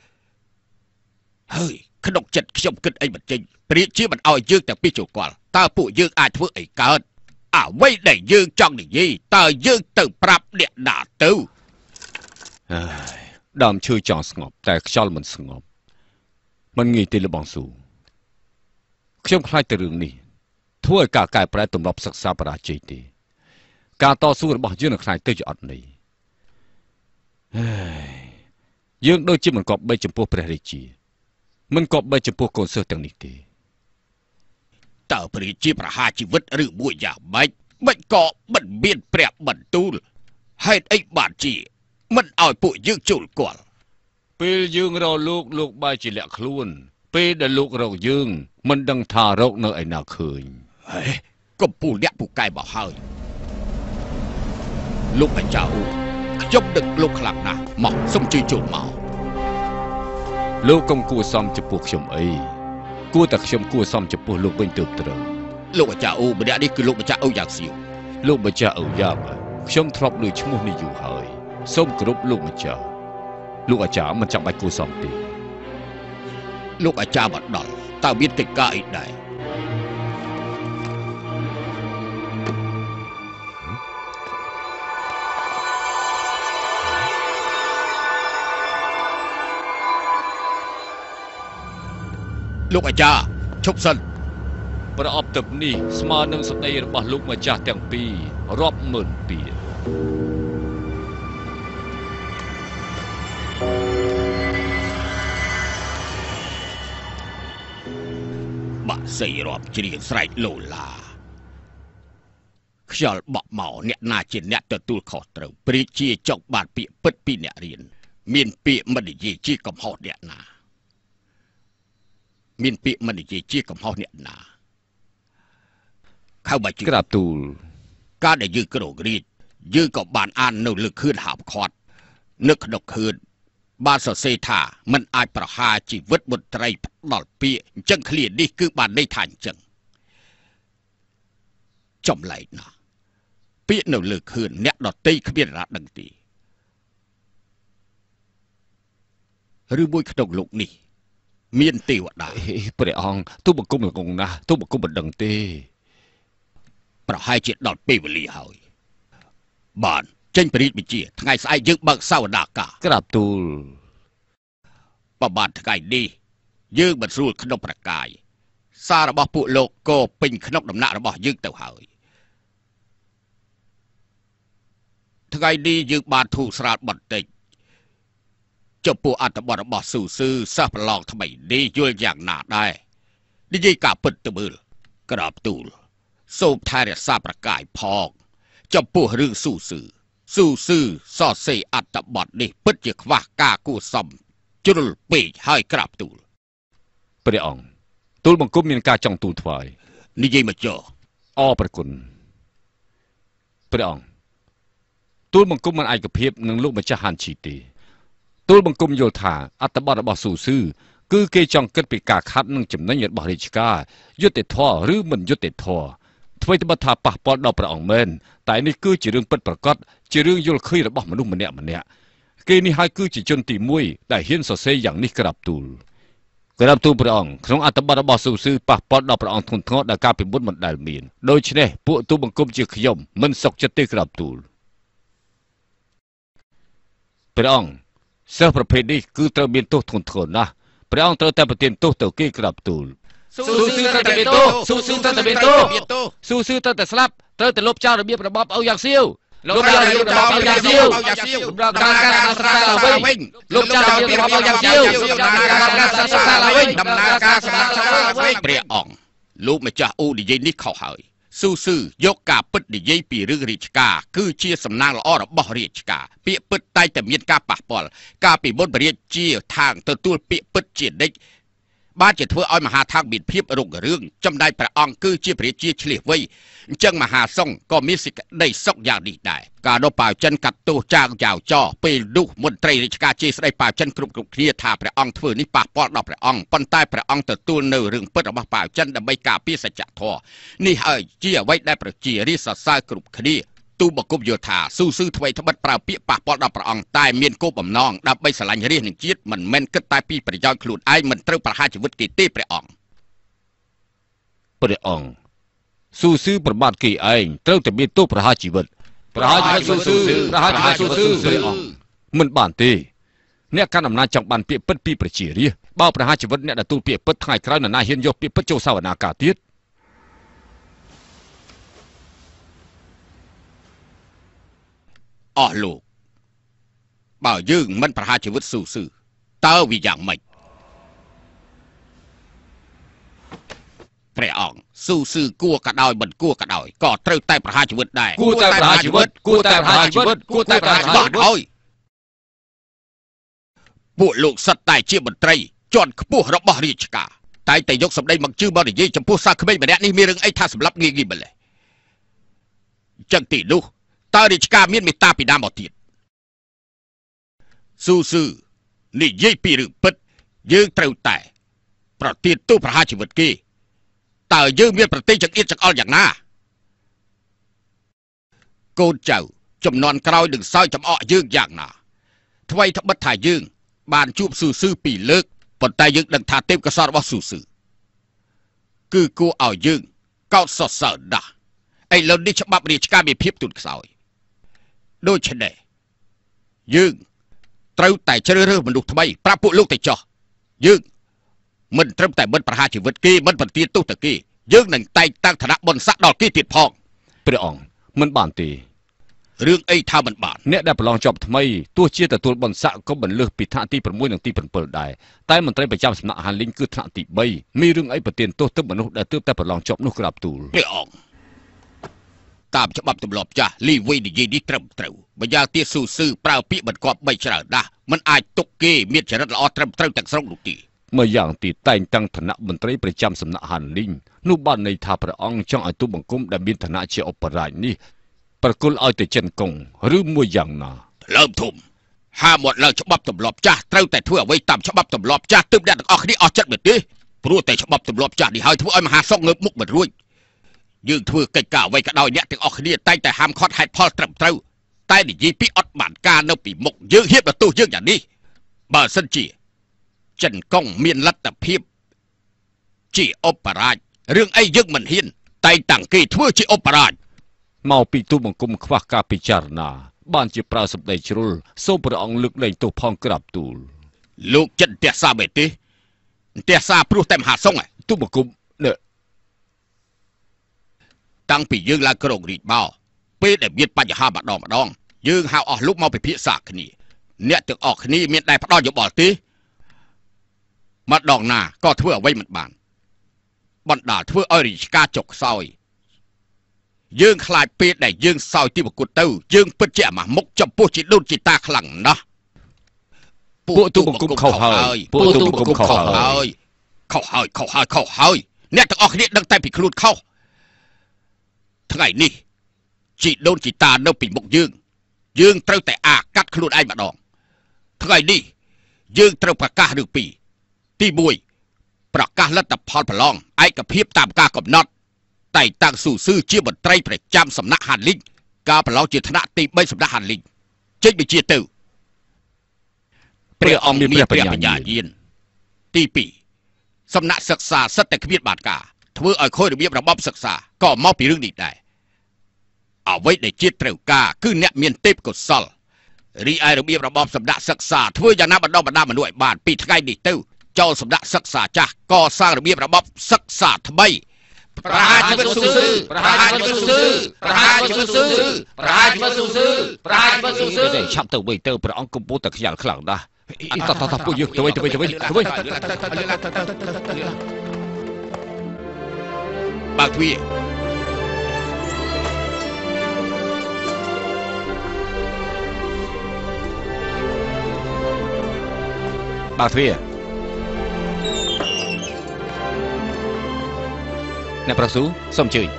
ហើយក្នុងចិត្តខ្ញុំគិតអីមិនចេញព្រះរាជាមិនឲ្យយើងទាំងពីរចូលគាល់តើពួកយើងអាចធ្វើអីកើតអ្វីដែលយើងចង់និយាយតើយើងទៅប្រាប់អ្នកណាទៅដើមឈើចង់ស្ងប់តែខ្យល់មិនស្ងប់មិនងាយទេលោកបងស៊ូខ្ញុំខ្លាចតែរឿងនេះធ្វើឲ្យការកែប្រែទម្លាប់សិក្សាបរាជ័យទេការតស៊ូរបស់យើងនឹងខ្លាយទៅជាអត់ន័យយើងដូចជាមិនគប្បីចំពោះព្រះរាជាមិនគប្បីចំពោះកូនសិស្សទាំងនេះទេតើព្រះរាជាប្រហារជីវិតឬមួយយ៉ាងម៉េចមិនក៏មិនមានព្រះបន្ទូលហេតុអីបានជាមិនឲ្យពួកយើងចូលគាល់ពេលយើងរកលោកបែរជាលាក់ខ្លួនពេលដែលលោករកយើងមិនដឹងថារកនៅឯណាឃើញកំពូលអ្នកពូកែមកហើយលោកអាចារ្យខ្ញុំដឹកលោកខ្លាំងណាស់មកសុំជួយចូលមកលោកកុំគួរសមចំពោះខ្ញុំអីគួរតែខ្ញុំគួរសមចំពោះលោកវិញទើបត្រូវលោកអាចារ្យម្នាក់នេះគឺលោកម្ចាស់អូយ៉ាងសៀវលោកម្ចាស់អូយ៉ាងខ្ញុំធ្លាប់លើឈ្មោះនេះយូរហើយសូមគោរពលោកម្ចាស់លោកអាចារ្យមិនចាំបាច់គួរសមទេលោកអាចារ្យមកដល់តើមានកិច្ចការអីដែរលោកអាចារ្យឈប់សិនប្រអប់ទឹកនេះស្មើនឹងសម្ដីរបស់លោកម្ចាស់ទាំងពីររាប់ម៉ឺនពាក្យបាក់សីរាប់ជ្រៀងស្រែកលោឡាខ្យល់បក់មកអ្នកណាជាអ្នកទទួលខុសត្រូវព្រះរាជាចង់បានពាក្យពិតពីអ្នករៀនមានពាក្យមិននិយាយជាកំហុសអ្នកណាមានពាក្យមិននិយាយជាកំហុសអ្នកណាខៅបាច់ក្រាបទូលការដែលយើងក្រោករៀបយើងក៏បានអាននៅលើខឿនហាប់ខាត់នឹកក្នុងខឿនបានសរសេរថាមិនអាចប្រហារជីវិតបុត្រីផ្ដល់ពាក្យអញ្ចឹងឃ្លានេះគឺបានន័យថាអញ្ចឹងចម្លែកណាស់ពាក្យនៅលើខឿនអ្នកដតីគ្មានណាដឹងទេឬមួយក្នុងលោកនេះមានទេវតាព្រះអង្គទូបង្គំងងណាស់ទូបង្គំមិនដឹងទេប្រហែលជាដល់ពេលវេលាហើយបានចេញព្រះរាជបញ្ជាថ្ងៃស្អែកយើងបើកសវនាការក្រាបទូលប្រហែលថ្ងៃនេះយើងមិនស្រួលក្នុងប្រកាយសាររបស់ពួកលោកក៏ពេញក្នុងដំណាក់របស់យើងទៅហើយថ្ងៃនេះយើងបានធូរស្រាលបន្តិចចំពោះអត្ថបទរបស់ស៊ូស៊ឺសិស្សប្រឡងថ្មីនេះយល់យ៉ាងណាដែរនិយាយការពិតទៅមើលក្រាបទូលសូមថែរក្សាប្រកាយផងចំពោះរឿងស៊ូស៊ឺសរសេរអត្ថបទនេះពិតជាខ្វះការគួរសមជ្រុលពេកហើយក្រាបទូលព្រះអង្គទូលបង្គំមានការចង់ទូលថ្វាយនិយាយមកចុះអរព្រះគុណព្រះអង្គទូលបង្គំមិនឯកភាពនឹងលោកម្ចាស់ហាន់ឈីទេទូលបង្គំយល់ថាអត្ថបទរបស់ស៊ូស៊ឺគឺគេចង់គិតពីការខាត់នឹងចំណេញរបស់រាជការយុត្តិធម៌ឬមិនយុត្តិធម៌អ្វីត្បិតថាប៉ះពាល់ដល់ព្រះអង្គមែនតែនេះគឺជារឿងពិតប្រាកដជារឿងយល់ឃើញរបស់មនុស្សម្នាក់គេនេះហើយគឺជាជនទី1ដែលហ៊ានសរសេរយ៉ាងនេះក្រាបទូលព្រះអង្គក្នុងអត្ថបទរបស់ស៊ូស៊ឺប៉ះពាល់ដល់ព្រះអង្គធ្ងន់ធ្ងរដែលការពីមុនមិនដែលមានដូច្នេះពួកទូលបង្គំជាខ្ញុំមិនសុខចិត្តទេក្រាបទូលព្រះអង្គសិស្សប្រភេទនេះគឺត្រូវមានទោសធ្ងន់ធ្ងរណាស់ព្រះអង្គត្រូវតែប្រទានទោសទៅគេក្រាបទូលស៊ូស៊ឺត្រូវតែមានទោសស៊ូស៊ឺត្រូវតែមានទោសស៊ូស៊ឺត្រូវតែស្លាប់ត្រូវតែលុបចោលរបៀបរបបអូយ៉ាងសៀវលោកចោលរបៀបរបបអូយ៉ាងសៀវលោកការសិក្សាឡើងវិញលោកចោលរបៀបរបបអូយ៉ាងសៀវការសិក្សាឡើងវិញដំណើរការសិក្សាឡើងវិញព្រះអង្គលោកម្ចាស់អូនិយាយនេះខុសហើយស៊ូស៊ឺយកការពិតនិយាយពីរឿងរាជការគឺជាសំណាងល្អរបស់រាជការពាក្យពិតតែតែមានការប៉ះពាល់ការពីមុនព្រះរាជាថាងទទួលពាក្យពិតជានិច្ចបានជាធ្វើឲ្យមហាថាងមានភាពរុងរឿងចំណែកព្រះអង្គគឺជាព្រះរាជាឆ្លៀសវៃអញ្ចឹងមហាសង្ឃក៏មានសេចក្តីសុខយ៉ាងនេះដែរការនោះប៉ាវចិនកាត់ទោសចាងយ៉ាវចោពេលនោះមន្ត្រីរាជការជាស្ដីប៉ាវចិនគ្រប់គ្នាថាព្រះអង្គធ្វើនេះប៉ះពាល់ដល់ព្រះអង្គប៉ុន្តែព្រះអង្គទទួលនៅរឿងពិតរបស់ប៉ាវចិនដើម្បីការពារសច្ចធម៌នេះហើយជាអ្វីដែលប្រជារាស្ត្រសរសើរគ្រប់គ្នាទូបង្គំយល់ថាស៊ូស៊ឺថ្មីត្បិតប្រើពាក្យប៉ះពាល់ដល់ព្រះអង្គតែមានគោលបំណងដើម្បីស្រឡាញ់រាស្ត្រនិងជាតិមិនមែនគិតតែពីប្រយោជន៍ខ្លួនឯងមិនត្រូវប្រហារជីវិតគេទេព្រះអង្គស៊ូស៊ឺប្រមាថគេឯងត្រូវតែមានទោសប្រហារជីវិតស៊ូស៊ឺព្រះអង្គមិនបានទេអ្នកកាន់អំណាចចង់បានពាក្យពិតពីប្រជារាស្ត្របើប្រហារជីវិតអ្នកទទួលពាក្យពិតថ្ងៃក្រោយនរណាហ៊ានយកពាក្យពិតចូលសវនាការទៀតអស់លោកបើយើងមិនប្រហារជីវិតស៊ូស៊ឺតើវាយ៉ាងម៉េចព្រះអង្គស៊ូស៊ឺគួរក៏ដោយមិនគួរក៏ដោយក៏ត្រូវតែប្រហារជីវិតដែរគួរតែប្រហារជីវិតគួរតែប្រហារជីវិតគួរតែប្រហារជីវិតហើយពួកលោកសិតតែជាមន្ត្រីជាន់ខ្ពស់របស់រាជការតែតែយកសម្ដីមកជឿមកនិយាយចំពោះសាក្មេកម្នាក់នេះមានរឿងអីថាសម្លាប់ងាយៗម្លេះចឹងទីនោះតើរាជការមានមេត្តាពីណាមកទៀតស៊ូស៊ឺនិយាយពីរឿងពិតយើងត្រូវតែប្រទានទោសប្រហារជីវិតគេតើយើងមានប្រទេសចង្អៀតចង្អល់យ៉ាងណាកូនចៅចំនួនក្រោយនឹងសើចចំអកយើងយ៉ាងណាថ្មីត្បិតថាយើងបានជួបស៊ូស៊ឺពីរលើកប៉ុន្តែយើងដឹងថាទេពកោសល្យរបស់ស៊ូស៊ឺគឺគួរឲ្យយើងកោតសរសើរណាស់ឥឡូវនេះច្បាប់រាជការមានភាពទូនខ្សោយដូច្នេះយើងត្រូវតែជ្រើសរើសមនុស្សថ្មីប្រាប់ពួកលោកទៅចោះយើងមិនត្រឹមតែមិនប្រហារជីវិតគេមិនបន្ទាទោសទៅគេយើងនឹងតែងតាំងឋានៈបុណ្យស័ក្តិដល់គេទៀតផងព្រះអង្គមិនបានទេរឿងអីថាមិនបានអ្នកដែលប្រឡងជាប់ថ្មីទោះជាទទួលបុណ្យស័ក្តិក៏មិនលើសពីថ្នាក់ទី6និងទី7ដែរតែមន្ត្រីប្រចាំសំណាក់អាហារលីងគឺថ្នាក់ទី3មានរឿងអីប្រទានទោសទៅមនុស្សដែលទើបតែប្រឡងជាប់នោះក្រាបទូលព្រះអង្គតាមច្បាប់ទម្លាប់ចាស់លីវីនិយាយនេះត្រឹមត្រូវម្យ៉ាងទៀតស៊ូស៊ឺប្រើពាក្យមិនគប្បីច្រើនណាស់មិនអាចទុកគេមានចរិតល្អត្រឹមត្រូវទាំងស្រុងនោះទេម្យ៉ាងទៀតតែងតាំងឋានៈមន្ត្រីប្រចាំសំណាក់ហានលីងនោះបានន័យថាព្រះអង្គចង់ឲ្យទូបង្គំដែលមានឋានៈជាឧបរាជនេះប្រគល់ឲ្យទៅចិនកុងឬមួយយ៉ាងណាលើមធំហាមាត់លើច្បាប់ទម្លាប់ចាស់ត្រូវតែធ្វើអ្វីតាមច្បាប់ទម្លាប់ចាស់ទើបអ្នកទាំងអស់គ្នាអស់ចិត្តមែនទេព្រោះតែច្បាប់ទម្លាប់ចាស់នេះហើយធ្វើឲ្យមហាសង្ឃងើបមុខមិនរួចយើងធ្វើកិច្ចការអ្វីក៏ដោយអ្នកទាំងអស់គ្នាតែងតែហាមឃាត់ហេតុផលត្រឹមត្រូវតែនិយាយពីអត់បានការនៅពីមុខយើងហ៊ានបន្ទោសយើងយ៉ាងនេះបើសិនជាចិនកុងមានលទ្ធភាពជាឧបរាជរឿងអីយើងមិនហ៊ានតែតាំងគេធ្វើជាឧបរាជមកពីទូបង្គំខ្វះការពិចារណាបានជាប្រើសម្ដីជ្រុលសូមព្រះអង្គលើកលែងទោសផងក្រាបទូលលោកចិត្តផ្ទះសាបែទេផ្ទះសាព្រោះតែមហាសង្ឃទូបង្គំតាំងពីយើងឡើងក្រុងរាជមកពេលដែលមានបញ្ហាម្ដងយើងហៅអស់លោកមកពិភាក្សាគ្នាអ្នកទាំងអស់គ្នាមានតែផ្ដោតយោបល់ទេម្ដងណាក៏ធ្វើអ្វីមិនបានបណ្ដាលធ្វើឲ្យរាជការចុកខ្សោយយើងខ្លាចពេលដែលយើងសោយទីប្រគុតទៅយើងពិតជាអាម៉ាស់មុខចំពោះជីដូនជីតាខ្លាំងណាស់ពួកទូបង្គំខុសហើយពួកទូបង្គំខុសហើយអ្នកទាំងអស់គ្នាដឹងតែពីខ្លួនខុសថ្ងៃនេះជីដូនជីតានៅពីមុខយើងត្រូវតែអាកាត់ខ្លួនឯងម្ដងថ្ងៃនេះយើងត្រូវប្រកាសរឿងពីរទី1ប្រកាសលទ្ធផលប្រឡងឯកភាពតាមការកំណត់តែតាំងស៊ូស៊ឺជាមន្ត្រីប្រចាំសំណាក់ហានលីងការប្រឡងជាថ្នាក់ទី3សំណាក់ហានលីងចេញបញ្ជាទៅព្រះអង្គមានព្រះបញ្ញាញាណទី2សំណាក់សិក្សាសិតតែគ្មានបានការធ្វើឲ្យខូចរបៀបរបបសិក្សាក៏មកពីរឿងនេះដែរអ្វីដែលជាតិត្រូវការគឺអ្នកមានទេពកោសល្យរីឯរបៀបរបបសំណាក់សិក្សាធ្វើយ៉ាងណាបណ្ដុះបណ្ដាលមនុស្សឲ្យបានពីថ្ងៃនេះទៅចោលសំណាក់សិក្សាចាស់កសាងរបៀបរបបសិក្សាថ្មីប្រហារជីវិតស៊ូស៊ឺប្រហារជីវិតស៊ូស៊ឺប្រហារជីវិតស៊ូស៊ឺប្រហារជីវិតស៊ូស៊ឺប្រហារជីវិតស៊ូស៊ឺតែឆាប់ទៅវិញទៅព្រះអង្គកំពុងតែខ្យាល់ខ្លាំងណាស់តពួកយើងទៅវិញបើកទ្វារបើកទ្វារអ្នកប្រស៊ូសូមអញ្ជើញ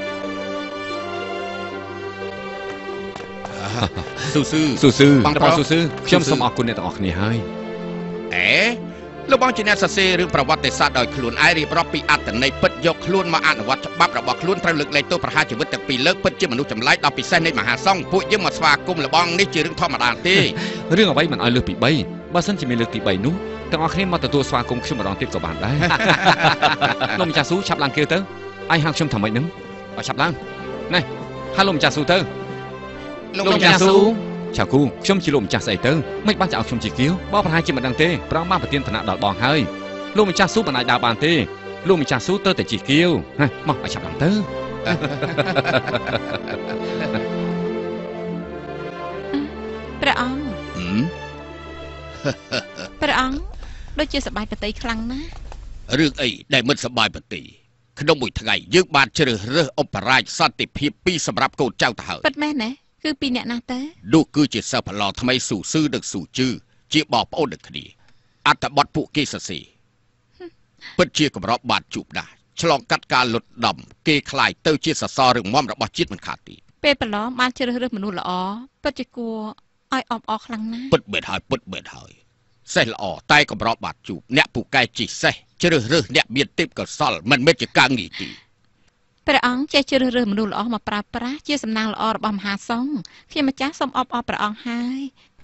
ស៊ូស៊ឺបងប្រុសស៊ូស៊ឺខ្ញុំសូមអរគុណអ្នកទាំងអស់គ្នាហើយលោកបងជាអ្នកសរសេររឿងប្រវត្តិសាស្ត្រដោយខ្លួនឯងរៀបរាប់ពីអត្តន័យពិតយកខ្លួនមកអនុវត្តច្បាប់របស់ខ្លួនត្រូវលើកលែងទោសប្រហារជីវិតទាំងពីរលើកពិតជាមនុស្សចម្លែកដល់ពិសេសនៃមហាសង្ឃពួកយើងមកស្វាគមន៍លបងនេះជារឿងធម្មតាទេរឿងអ្វីមិនឲ្យលើសពី3បើសិនជាមានលើកទី3នោះទាំងអស់គ្នាមកទទួលស្វាគមន៍ខ្ញុំម្ដងទៀតក៏បានដែរលោកម្ចាស់ស៊ូឆាប់ឡើងគេទៅឯងហៅខ្ញុំថាម៉េចហ្នឹងឲ្យឆាប់ឡើងណែហៅលោកម្ចាស់ស៊ូទៅលោកម្ចាស់ស៊ូឆាគូខ្ញុំជាលោកម្ចាស់ស្អីទៅមិនបានจะឲ្យខ្ញុំជាគៀវបើប្រហែលជាមិនដឹងទេប្រងបានប្រទានឋានៈដល់បងហើយលោកម្ចាស់ស៊ូមិនអាចដើរបានទេលោកម្ចាស់ស៊ូទៅតែជាគៀវមកឲ្យឆាប់ឡើងទៅព្រះអង្គដូចជាសប្បាយប្រតិខ្លាំងណាស់រឿងអីដែលមិនសប្បាយប្រតិក្នុងមួយថ្ងៃយើងបានជ្រើសរើសឧបរាជសន្តិភាព2សម្រាប់កូនចៅទៅហើយពិតមែនទេគឺពីអ្នកណាទៅនោះគឺជាសិស្សប្រឡងថ្មីស៊ូស៊ឺនិងស៊ូជឺជាបងប្អូននឹងគ្នាអត្ថបទពួកគេសរសេរពិតជាកម្របានជួបដែរឆ្លងកាត់ការលុតដំគេខ្លាយទៅជាសសររឹងមាំរបស់ជាតិមិនខាតទីពេលប្រឡងបានជ្រើសរើសមនុស្សល្អពិតជាគួរឲ្យអបអរខ្លាំងណាស់ពិតមែនហើយសេះល្អតែកម្របានជួបអ្នកពូកែជីសេះជ្រើសរើសអ្នកមានទេពកោសល្យមិនមែនជាការងាយទីព្រះអង្គចេះជ្រើសរើសមនុស្សល្អមកប្រើប្រាស់ជាសំណាងល្អរបស់មហាសង្ឃខ្ញុំម្ចាស់សូមអបអរព្រះអង្គហើយ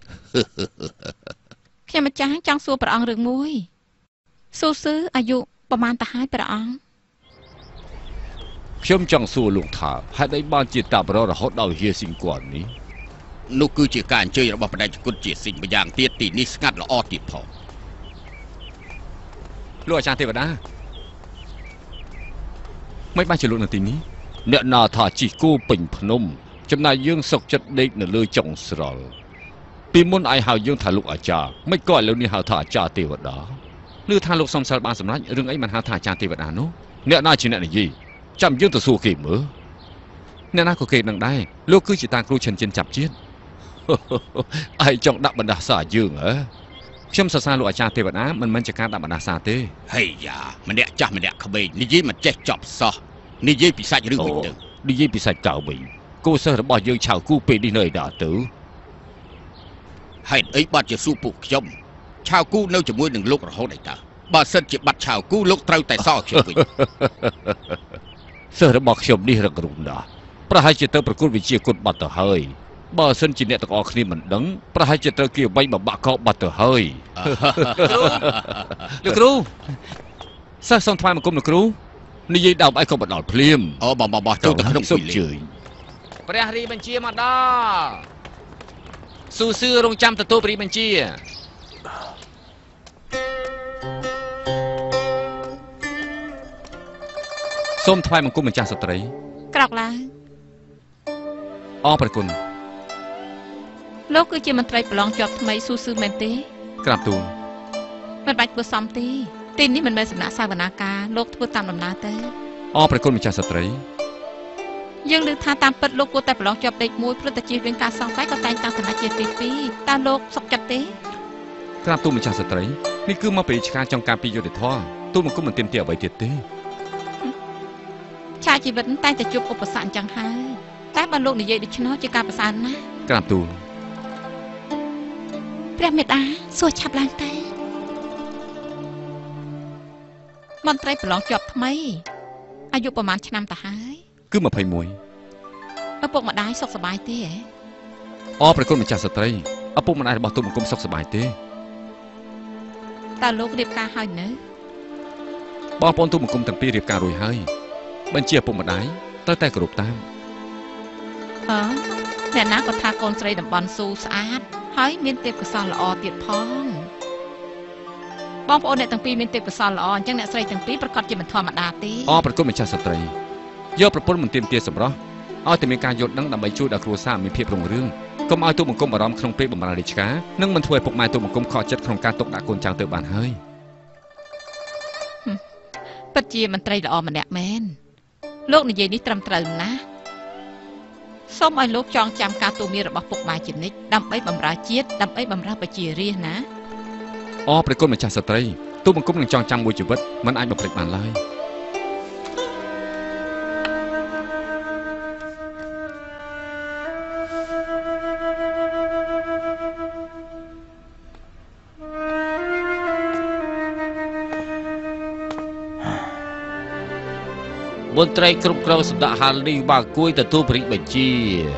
ខ្ញុំម្ចាស់ចង់សួរព្រះអង្គរឿងមួយស៊ូស៊ឺអាយុប្រមាណតើហើយព្រះអង្គខ្ញុំចង់សួរលោកថាហេតុអីបានជាតាបររហូតដល់ជាស៊ីងគាត់នេះនោះគឺជាការអញ្ជើញរបស់បដិជគុណជាស៊ីងម្យ៉ាងទៀតទីនេះស្ងាត់ល្អទៀតផងលោកអាចារ្យទេវតាមិនបានជាលោកនៅទីនេះអ្នកណាថាជីគោពេញភ្នំចំណាយយើងសុកចិត្តដេកនៅលើចុងស្រល់ពីមុនឯងហៅយើងថាលោកអាចារ្យមិនក៏ឥឡូវនេះហៅថាអាចារ្យទេវតាឬថាលោកសំសិលបានសម្រេចរឿងអីមិនហៅថាអាចារ្យទេវតានោះអ្នកណាជាអ្នកនិយាយចាំយើងទៅសួរគេមើលអ្នកណាក៏គេនឹងដែរលោកគឺជាតាគ្រូឈិនចិនចាប់ជាតិឯងចង់ដាក់បណ្ដាសាយើងហ៎ខ្ញុំសរសើរលោកអាចារ្យទេវតាមិនមែនជាការដាក់បណ្ដាសាទេហេយ៉ាម្នាក់ចាស់ម្នាក់ក្មេងនិយាយមិនចេះចប់សោះនិយាយពីសាច់រឿងវិញទៅនិយាយពីសាច់កៅវិញគូសិស្សរបស់យើងឆៅគូពេលនេះនៅឯណាទៅហេតុអីបាត់ជាសួរពួកខ្ញុំឆៅគូនៅជាមួយនឹងលោករហូតឯតើបើសិនជាបាត់ឆៅគូលោកត្រូវតែសល់ខ្ញុំវិញសិស្សរបស់ខ្ញុំនេះរឹងរូសណាស់ប្រហែលជាទៅប្រកួតវិជ្ជាគុណបាត់ទៅហើយបើសិនជាអ្នកទាំងអស់គ្នាមិនដឹងប្រហែលជាត្រូវគេវាយបបាក់កោបាត់ទៅហើយលោកគ្រូសិស្សសូមថ្វាយបង្គំលោកគ្រូនិយាយដើមឯងក៏មិនដល់ភ្លាមអូបចូលទៅក្នុងសុំជើញព្រះរាជបញ្ជាមកដល់ស៊ូស៊ឺរងចាំទទួលព្រះរាជបញ្ជាសូមថ្វាយបង្គំម្ចាស់ស្ត្រីក្រោកឡើងអរព្រះគុណលោកគឺជាមន្ត្រីប្រឡងជាប់ថ្មីស៊ូស៊ឺមែនទេក្រាបទូលមិនបាច់ធ្វើសំទេទីនេះមិនមែនសំណាក់សាវនាការលោកធ្វើតាមដំណើរទៅអរព្រះគុណម្ចាស់ស្ត្រីយើងឮថាតាមពិតលោកគួរតែប្រឡងជាប់លេខ1ព្រោះតែជៀសវាងការសង្ស័យក៏តែងតាំងឋានៈជាទី2តើលោកសុខចិត្តទេក្រាបទូលម្ចាស់ស្ត្រីនេះគឺមកពីរាជការចង់ការពីយុទ្ធធម៌ទូលបង្គំមិនទាមទារអ្វីទៀតទេឆាជីវិតតែតែជួបឧបសគ្គអញ្ចឹងហើយតែបើលោកនិយាយដូច្នោះជាការប្រសើរណាស់ក្រាបទូលព្រះមេតាសួរឆាប់ឡើងទៅមន្ត្រីប្រឡងជាប់ថ្មីអាយុប្រហែលឆ្នាំទៅហើយគឺ21 ឪពុកម្ដាយសុខសប្បាយទេហ៎អរព្រះគុណម្ចាស់ស្ត្រីឪពុកម្ដាយរបស់ទូលបង្គំសុខសប្បាយទេតើលោករៀបការហើយនៅបងប្អូនទូលបង្គំទាំងពីររៀបការរួចហើយបញ្ជាឪពុកម្ដាយត្រូវតែគោរពតាមអ្នកណាក៏ថាកូនស្រីតំបន់ស៊ូស្អាតហើយមានទេពកោសល្យល្អទៀតផងបងប្អូនអ្នកទាំងពីរមានទេពកោសល្យល្អអញ្ចឹងអ្នកស្រីទាំងពីរប្រកាសជាមិនធម្មតាទេអរប្រគុណម្ចាស់ស្ត្រីយកប្រពន្ធមិនទាមទារសម្រស់ឲ្យតែមានការយល់ដឹងដើម្បីជួយដល់គ្រួសារមានភាពរុងរឿងកុំឲ្យទូបង្គំអារម្មណ៍ក្នុងពេលបម្រើរាជការនិងមិនធ្វើឲ្យពុកម៉ែទូបង្គំខកចិត្តក្នុងការទុកដាក់កូនចៅទៅបានហើយពិតជាមន្ត្រីល្អម្នាក់មែនលោកនិយាយនេះត្រឹមត្រូវណាស់សូមឲ្យលោកចងចាំការទូន្មានរបស់ពុកម៉ែជានិច្ចដើម្បីបម្រើជាតិដើម្បីបម្រើប្រជារាស្ត្រណាអរព្រះគុណម្ចាស់ស្ត្រីទូបង្គំនឹងចងចាំមួយជីវិតមិនអាចបំភ្លេចបានឡើយមន្ត្រីគ្រប់គ្រងសម្ដេចហាលនេះបានគួយទទួលព្រះរាជបញ្ជា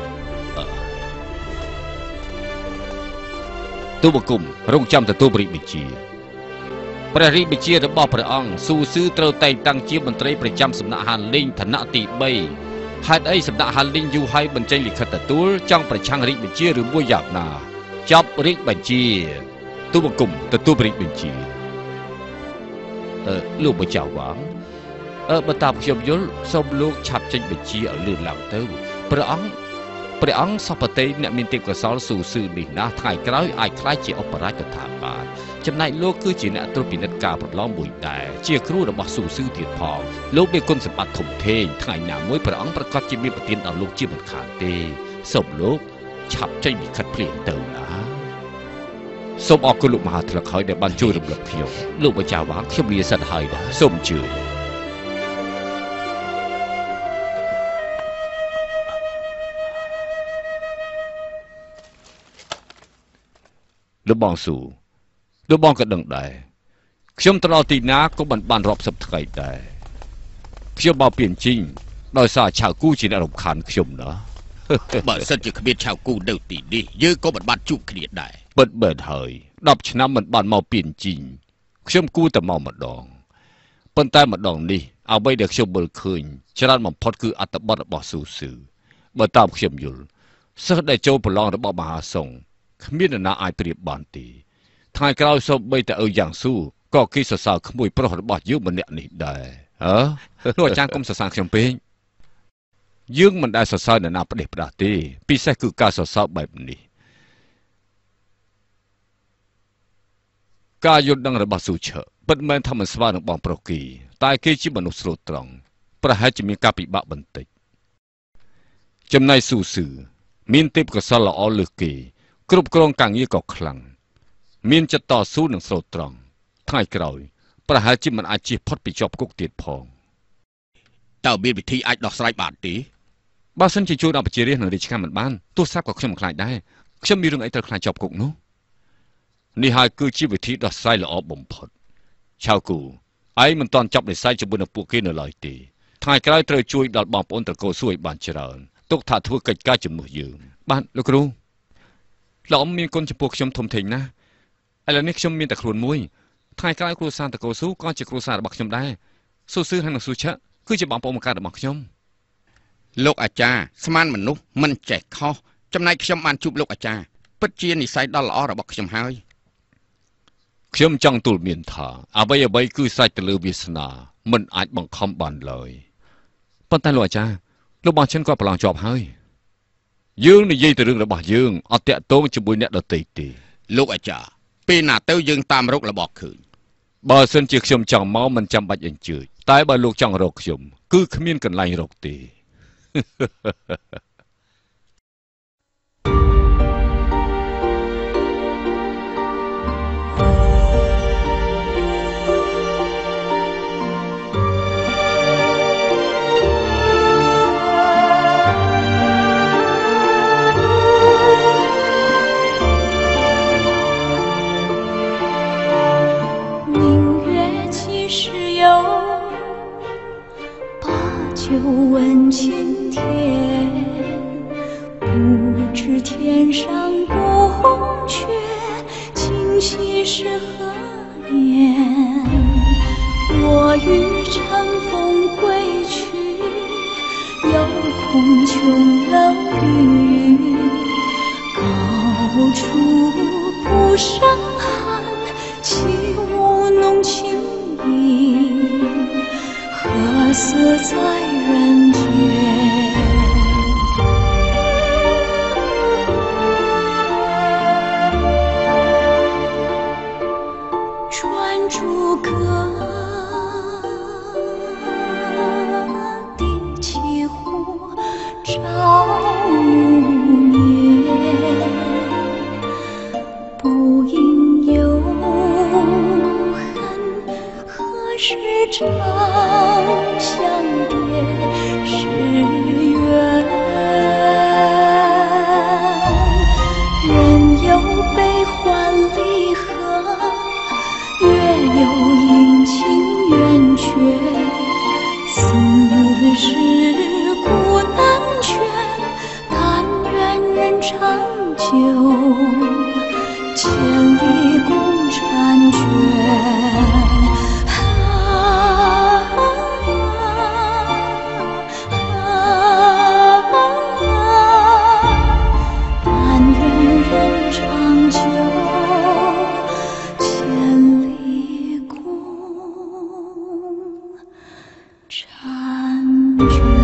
ទូបង្គំរងចាំទទួលព្រះរាជបញ្ជាព្រះរាជបញ្ជារបស់ព្រះអង្គស៊ូស៊ឺត្រូវតែងតាំងជាមន្ត្រីប្រចាំសំណាក់ហាលីងឋានៈទី3ហេតុអីសំណាក់ហាលីងយូរហើយបញ្ចេញលិខិតទទួលចង់ប្រឆាំងរាជបញ្ជាឬមួយយ៉ាងណាចាប់រាជបញ្ជាទូបង្គំទទួលព្រះរាជបញ្ជាលោកបញ្ជាវ៉ាងបើតាមខ្ញុំយល់សូមលោកឆាប់ចេញបញ្ជាឲ្យលឿនឡើងទៅព្រះអង្គព្រះអង្គសពតិអ្នកមានទេពកោសល្យស៊ូស៊ឺនេះណាថ្ងៃក្រោយអាចខ្លាចជាឧបរាជតថាបានចំណែកលោកគឺជាអ្នកត្រួតពិនិត្យការប្រឡងមួយដែរជាគ្រូរបស់ស៊ូស៊ឺទៀតផងលោកមានគុណសម្បត្តិធំធេងថ្ងៃណាមួយព្រះអង្គប្រកាសជាមានប្រទានដល់លោកជាមិនខានទេសូមលោកឆាប់ចេញពីខិតភ្លៀងទៅណាសូមអរគុណលោកមហាថ្លឹកហើយដែលបានជួយរំលឹកខ្ញុំលោកអាចារ្យវ៉ាងខ្ញុំលាសិនហើយដែរសូមអញ្ជើញលោកបងស៊ូលោកបងក៏ដឹងដែរខ្ញុំទៅដល់ទីណាក៏មិនបានរាប់សិបថ្ងៃដែរខ្ញុំមកពីជីងដោយសារឆៅគូជាអ្នករំខានខ្ញុំណាបើសិនជាគ្មានឆៅគូនៅទីនេះយើងក៏មិនបានជួបគ្នាដែរពិតមែនហើយ10ឆ្នាំមិនបានមកពីជីងខ្ញុំគួរតែមកម្ដងប៉ុន្តែម្ដងនេះអ្វីដែលខ្ញុំមើលឃើញច្រើនបំផុតគឺអត្ថបទរបស់ស៊ូស៊ឺបើតាមខ្ញុំយល់សិស្សដែលចូលប្រឡងរបស់មហាសង្ឃគ្មាននរណាអាចប្រៀបបានទេថ្ងៃក្រោយសូម្បីតែឪយ៉ាងស៊ូក៏គេសរសើរក្មួយប្រុសរបស់យើងម្នាក់នេះដែរលោកអាចារ្យកុំសរសើរខ្ញុំពេកយើងមិនដែលសរសើរនរណាផ្ដេសផ្ដាស់ទេពិសេសគឺការសរសើរបែបនេះការយល់ដឹងរបស់ស៊ូឆើពិតមែនថាមិនស្មើនឹងបងប្រុសគេតែគេជាមនុស្សស្លូតត្រង់ប្រហែលជាមានការពិបាកបន្តិចចំណែកស៊ូស៊ឺមានទេពកោសល្យល្អលើសគេគ្រប់គ្រងការងារក៏ខ្លាំងមានចិត្តតស៊ូនិងស្លូតត្រង់ថ្ងៃក្រោយប្រហែលជាមិនអាចជៀសផុតពីជាប់គុកទៀតផងតើមានវិធីអាចដោះស្រាយបានទេបើសិនជាជួយដល់ប្រជារាស្ត្រនិងរាជការមិនបានទោះស្រាប់ក៏ខ្ញុំមិនខ្លាចដែរខ្ញុំមានរឿងអីត្រូវខ្លាចជាប់គុកនោះនេះហើយគឺជាវិធីដោះស្រាយល្អបំផុតឆៅគូឯងមិនទាន់ចាប់និស្ស័យជាមួយនឹងពួកគេនៅឡើយទេថ្ងៃក្រោយត្រូវជួយដល់បងប្អូនត្រកូលស៊ូឲ្យបានច្រើនទុកថាធ្វើកិច្ចការជំនួសយើងបាទលោកគ្រូលោកអ៊ំមានគុណចំពោះខ្ញុំធំធេងណាស់ឥឡូវនេះខ្ញុំមានតែខ្លួនមួយថ្ងៃក្រោយគ្រួសារត្រកូលស៊ូក៏ជាគ្រួសាររបស់ខ្ញុំដែរស៊ូស៊ឺហើយនិងស៊ូឆាគឺជាបងប្អូនបង្កើតរបស់ខ្ញុំលោកអាចារ្យស្មានមនុស្សមិនចេះខុសចំណែកខ្ញុំបានជួបលោកអាចារ្យពិតជានិស្ស័យដ៏ល្អរបស់ខ្ញុំហើយខ្ញុំចង់ទូលមានថាអ្វីគឺសាច់ទៅលើវាសនាមិនអាចបង្ខំបានឡើយប៉ុន្តែលោកអាចារ្យលោកបងចិនក៏ប្រឡងជាប់ហើយយើងនិយាយទៅរឿងរបស់យើងអត់តាក់ទងជាមួយអ្នកដទៃទេលោកអាចារ្យពេលណាទៅយើងតាមរករបស់ឃើញបើសិនជាខ្ញុំចង់មកមិនចាំបាច់អញ្ជើញតែបើលោកចង់រកខ្ញុំគឺគ្មានកន្លែងរកទេ问青天，不知天上宫阙，今夕是何年？我欲乘风归去，又恐琼楼玉宇，高处不胜寒，起舞弄清影，何色在人间？转朱阁，低绮户，照无眠。不应有恨，何时长相别？是缘。人有悲欢离合，月有阴晴圆缺。此事古难全，但愿人长久，千里共婵娟。婵娟。